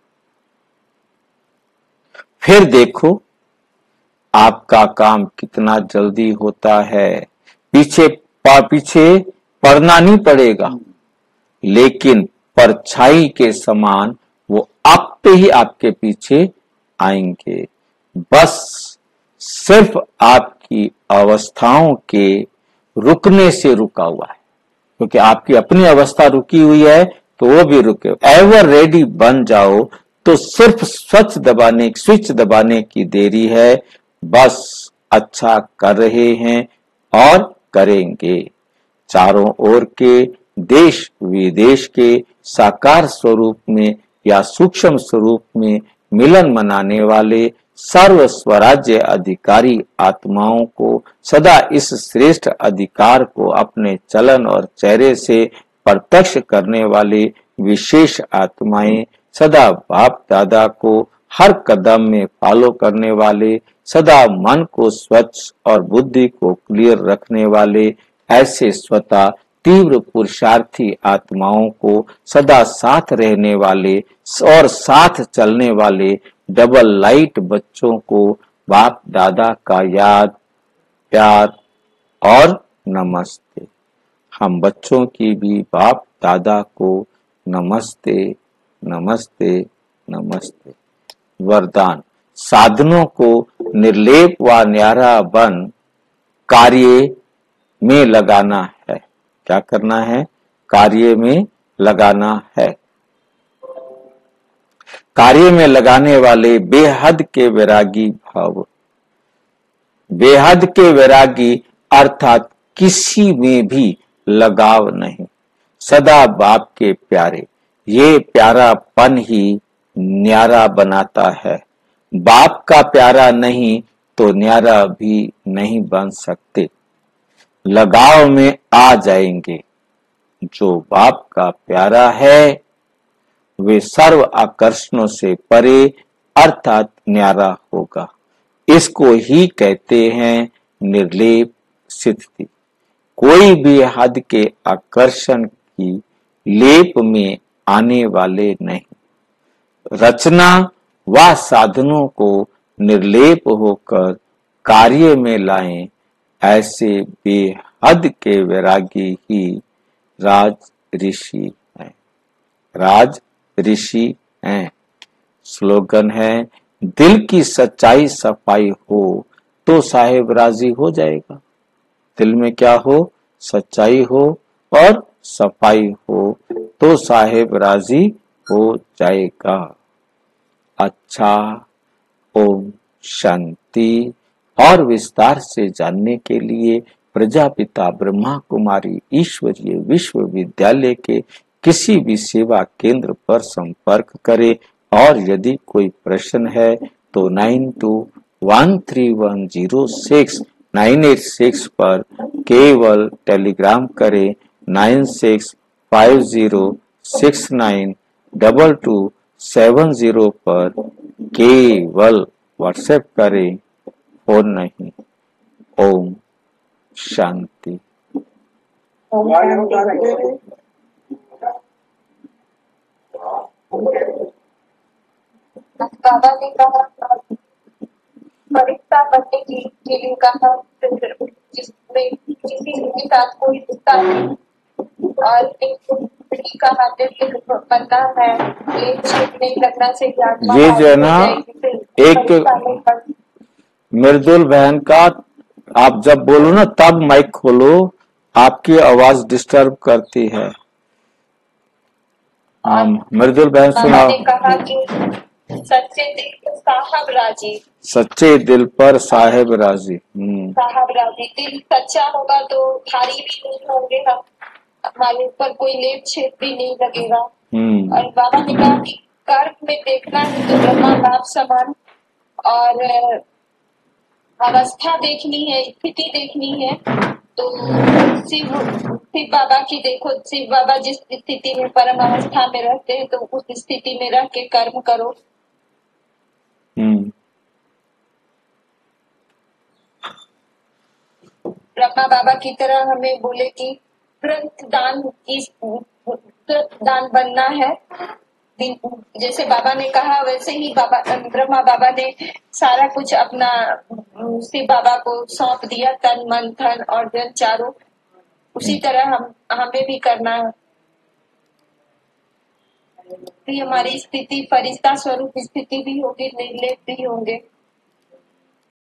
फिर देखो आपका काम कितना जल्दी होता है, पीछे पीछे पढ़ना नहीं पड़ेगा, लेकिन परछाई के समान वो आप ही आपके पीछे आएंगे। बस सिर्फ आपकी अवस्थाओं के रुकने से रुका हुआ है, क्योंकि आपकी अपनी अवस्था रुकी हुई है तो वो भी रुके। एवर रेडी बन जाओ तो सिर्फ स्विच दबाने स्विच दबाने की देरी है। बस अच्छा कर रहे हैं और करेंगे। चारों ओर के देश विदेश के साकार स्वरूप में या सूक्ष्म स्वरूप में मिलन मनाने वाले सर्व स्वराज्य अधिकारी आत्माओं को सदा इस श्रेष्ठ अधिकार को अपने चलन और चेहरे से प्रत्यक्ष करने वाले विशेष आत्माएं, सदा बाप दादा को हर कदम में फॉलो करने वाले, सदा मन को स्वच्छ और बुद्धि को क्लियर रखने वाले ऐसे स्वतः तीव्र पुरुषार्थी आत्माओं को सदा साथ रहने वाले और साथ चलने वाले डबल लाइट बच्चों को बाप दादा का याद, प्यार और नमस्ते। हम बच्चों की भी बाप दादा को नमस्ते नमस्ते नमस्ते। वरदान, साधनों को निर्लेप व न्यारा बन कार्य में लगाना है। क्या करना है? कार्य में लगाना है। कार्य में लगाने वाले बेहद के वैरागी भाव, बेहद के वैरागी अर्थात किसी में भी लगाव नहीं, सदा बाप के प्यारे। ये प्यारापन ही न्यारा बनाता है। बाप का प्यारा नहीं तो न्यारा भी नहीं बन सकते। लगाव में आ जाएंगे। जो बाप का प्यारा है वे सर्व आकर्षणों से परे अर्थात न्यारा होगा। इसको ही कहते हैं निर्लेप स्थिति। कोई भी हद के आकर्षण की लेप में आने वाले नहीं। रचना व साधनों को निर्लेप होकर कार्य में लाएं, ऐसे बेहद के वैरागी ही राज ऋषि हैं। राज ऋषि हैं। स्लोगन है, दिल की सच्चाई सफाई हो तो साहेब राजी हो जाएगा। दिल में क्या हो? सच्चाई हो और सफाई हो तो साहेब राजी हो जाएगा। अच्छा, ओम शांति। और विस्तार से जानने के लिए प्रजापिता ब्रह्मा कुमारी ईश्वरीय विश्वविद्यालय के किसी भी सेवा केंद्र पर संपर्क करें। और यदि कोई प्रश्न है तो nine two one three one zero six nine eight six पर केवल टेलीग्राम करें। Nine six five zero six nine double two seven zero पर केवल व्हाट्सएप करें, फोन नहीं। ओम शांति। बाबा ने कहा फरिश्ता बनने के के लिए कहा, जिसमें किसी के साथ कोई रिश्ता नहीं और बड़ी का हाथ बनना है, ये छेद नहीं लगना से आत्मा ये जो है भारी हो ना, जाएगी, फिर एक परेशानी पर मृदुल बहन का, आप जब बोलो ना तब माइक खोलो, आपकी आवाज डिस्टर्ब करती है। हाँ, मृदुल बहन बाबा सुनाओ। ने कहा कि सच्चे दिल पर साहब राजी, सच्चे दिल पर साहेब राजी। हम्म साहब राजी। दिल सच्चा होगा तो भारी भी नहीं होंगे हम, हमारे ऊपर कोई लेप छेद भी नहीं लगेगा। हम्म और बाबा ने कहा कि कर्म में देखना है तो ब्रह्मा बाप समान, और अ, अवस्था देखनी है, स्थिति देखनी है तो शिव शिव बाबा की देखो। शिव बाबा जिस स्थिति में परम अवस्था में रहते हैं तो उस स्थिति में रह के कर्म करो। हम्म ब्रह्मा बाबा की तरह हमें बोले कि तुरंत दान की तुरंत दान बनना है। जैसे बाबा ने कहा वैसे ही बाबा ब्रह्मा बाबा ने सारा कुछ अपना शिव बाबा को सौंप दिया, तन मन धन और जन चारों। उसी तरह हम हमें भी करना है कि हमारी स्थिति फरिश्ता स्वरूप स्थिति भी होगी, निर्लेप भी होंगे।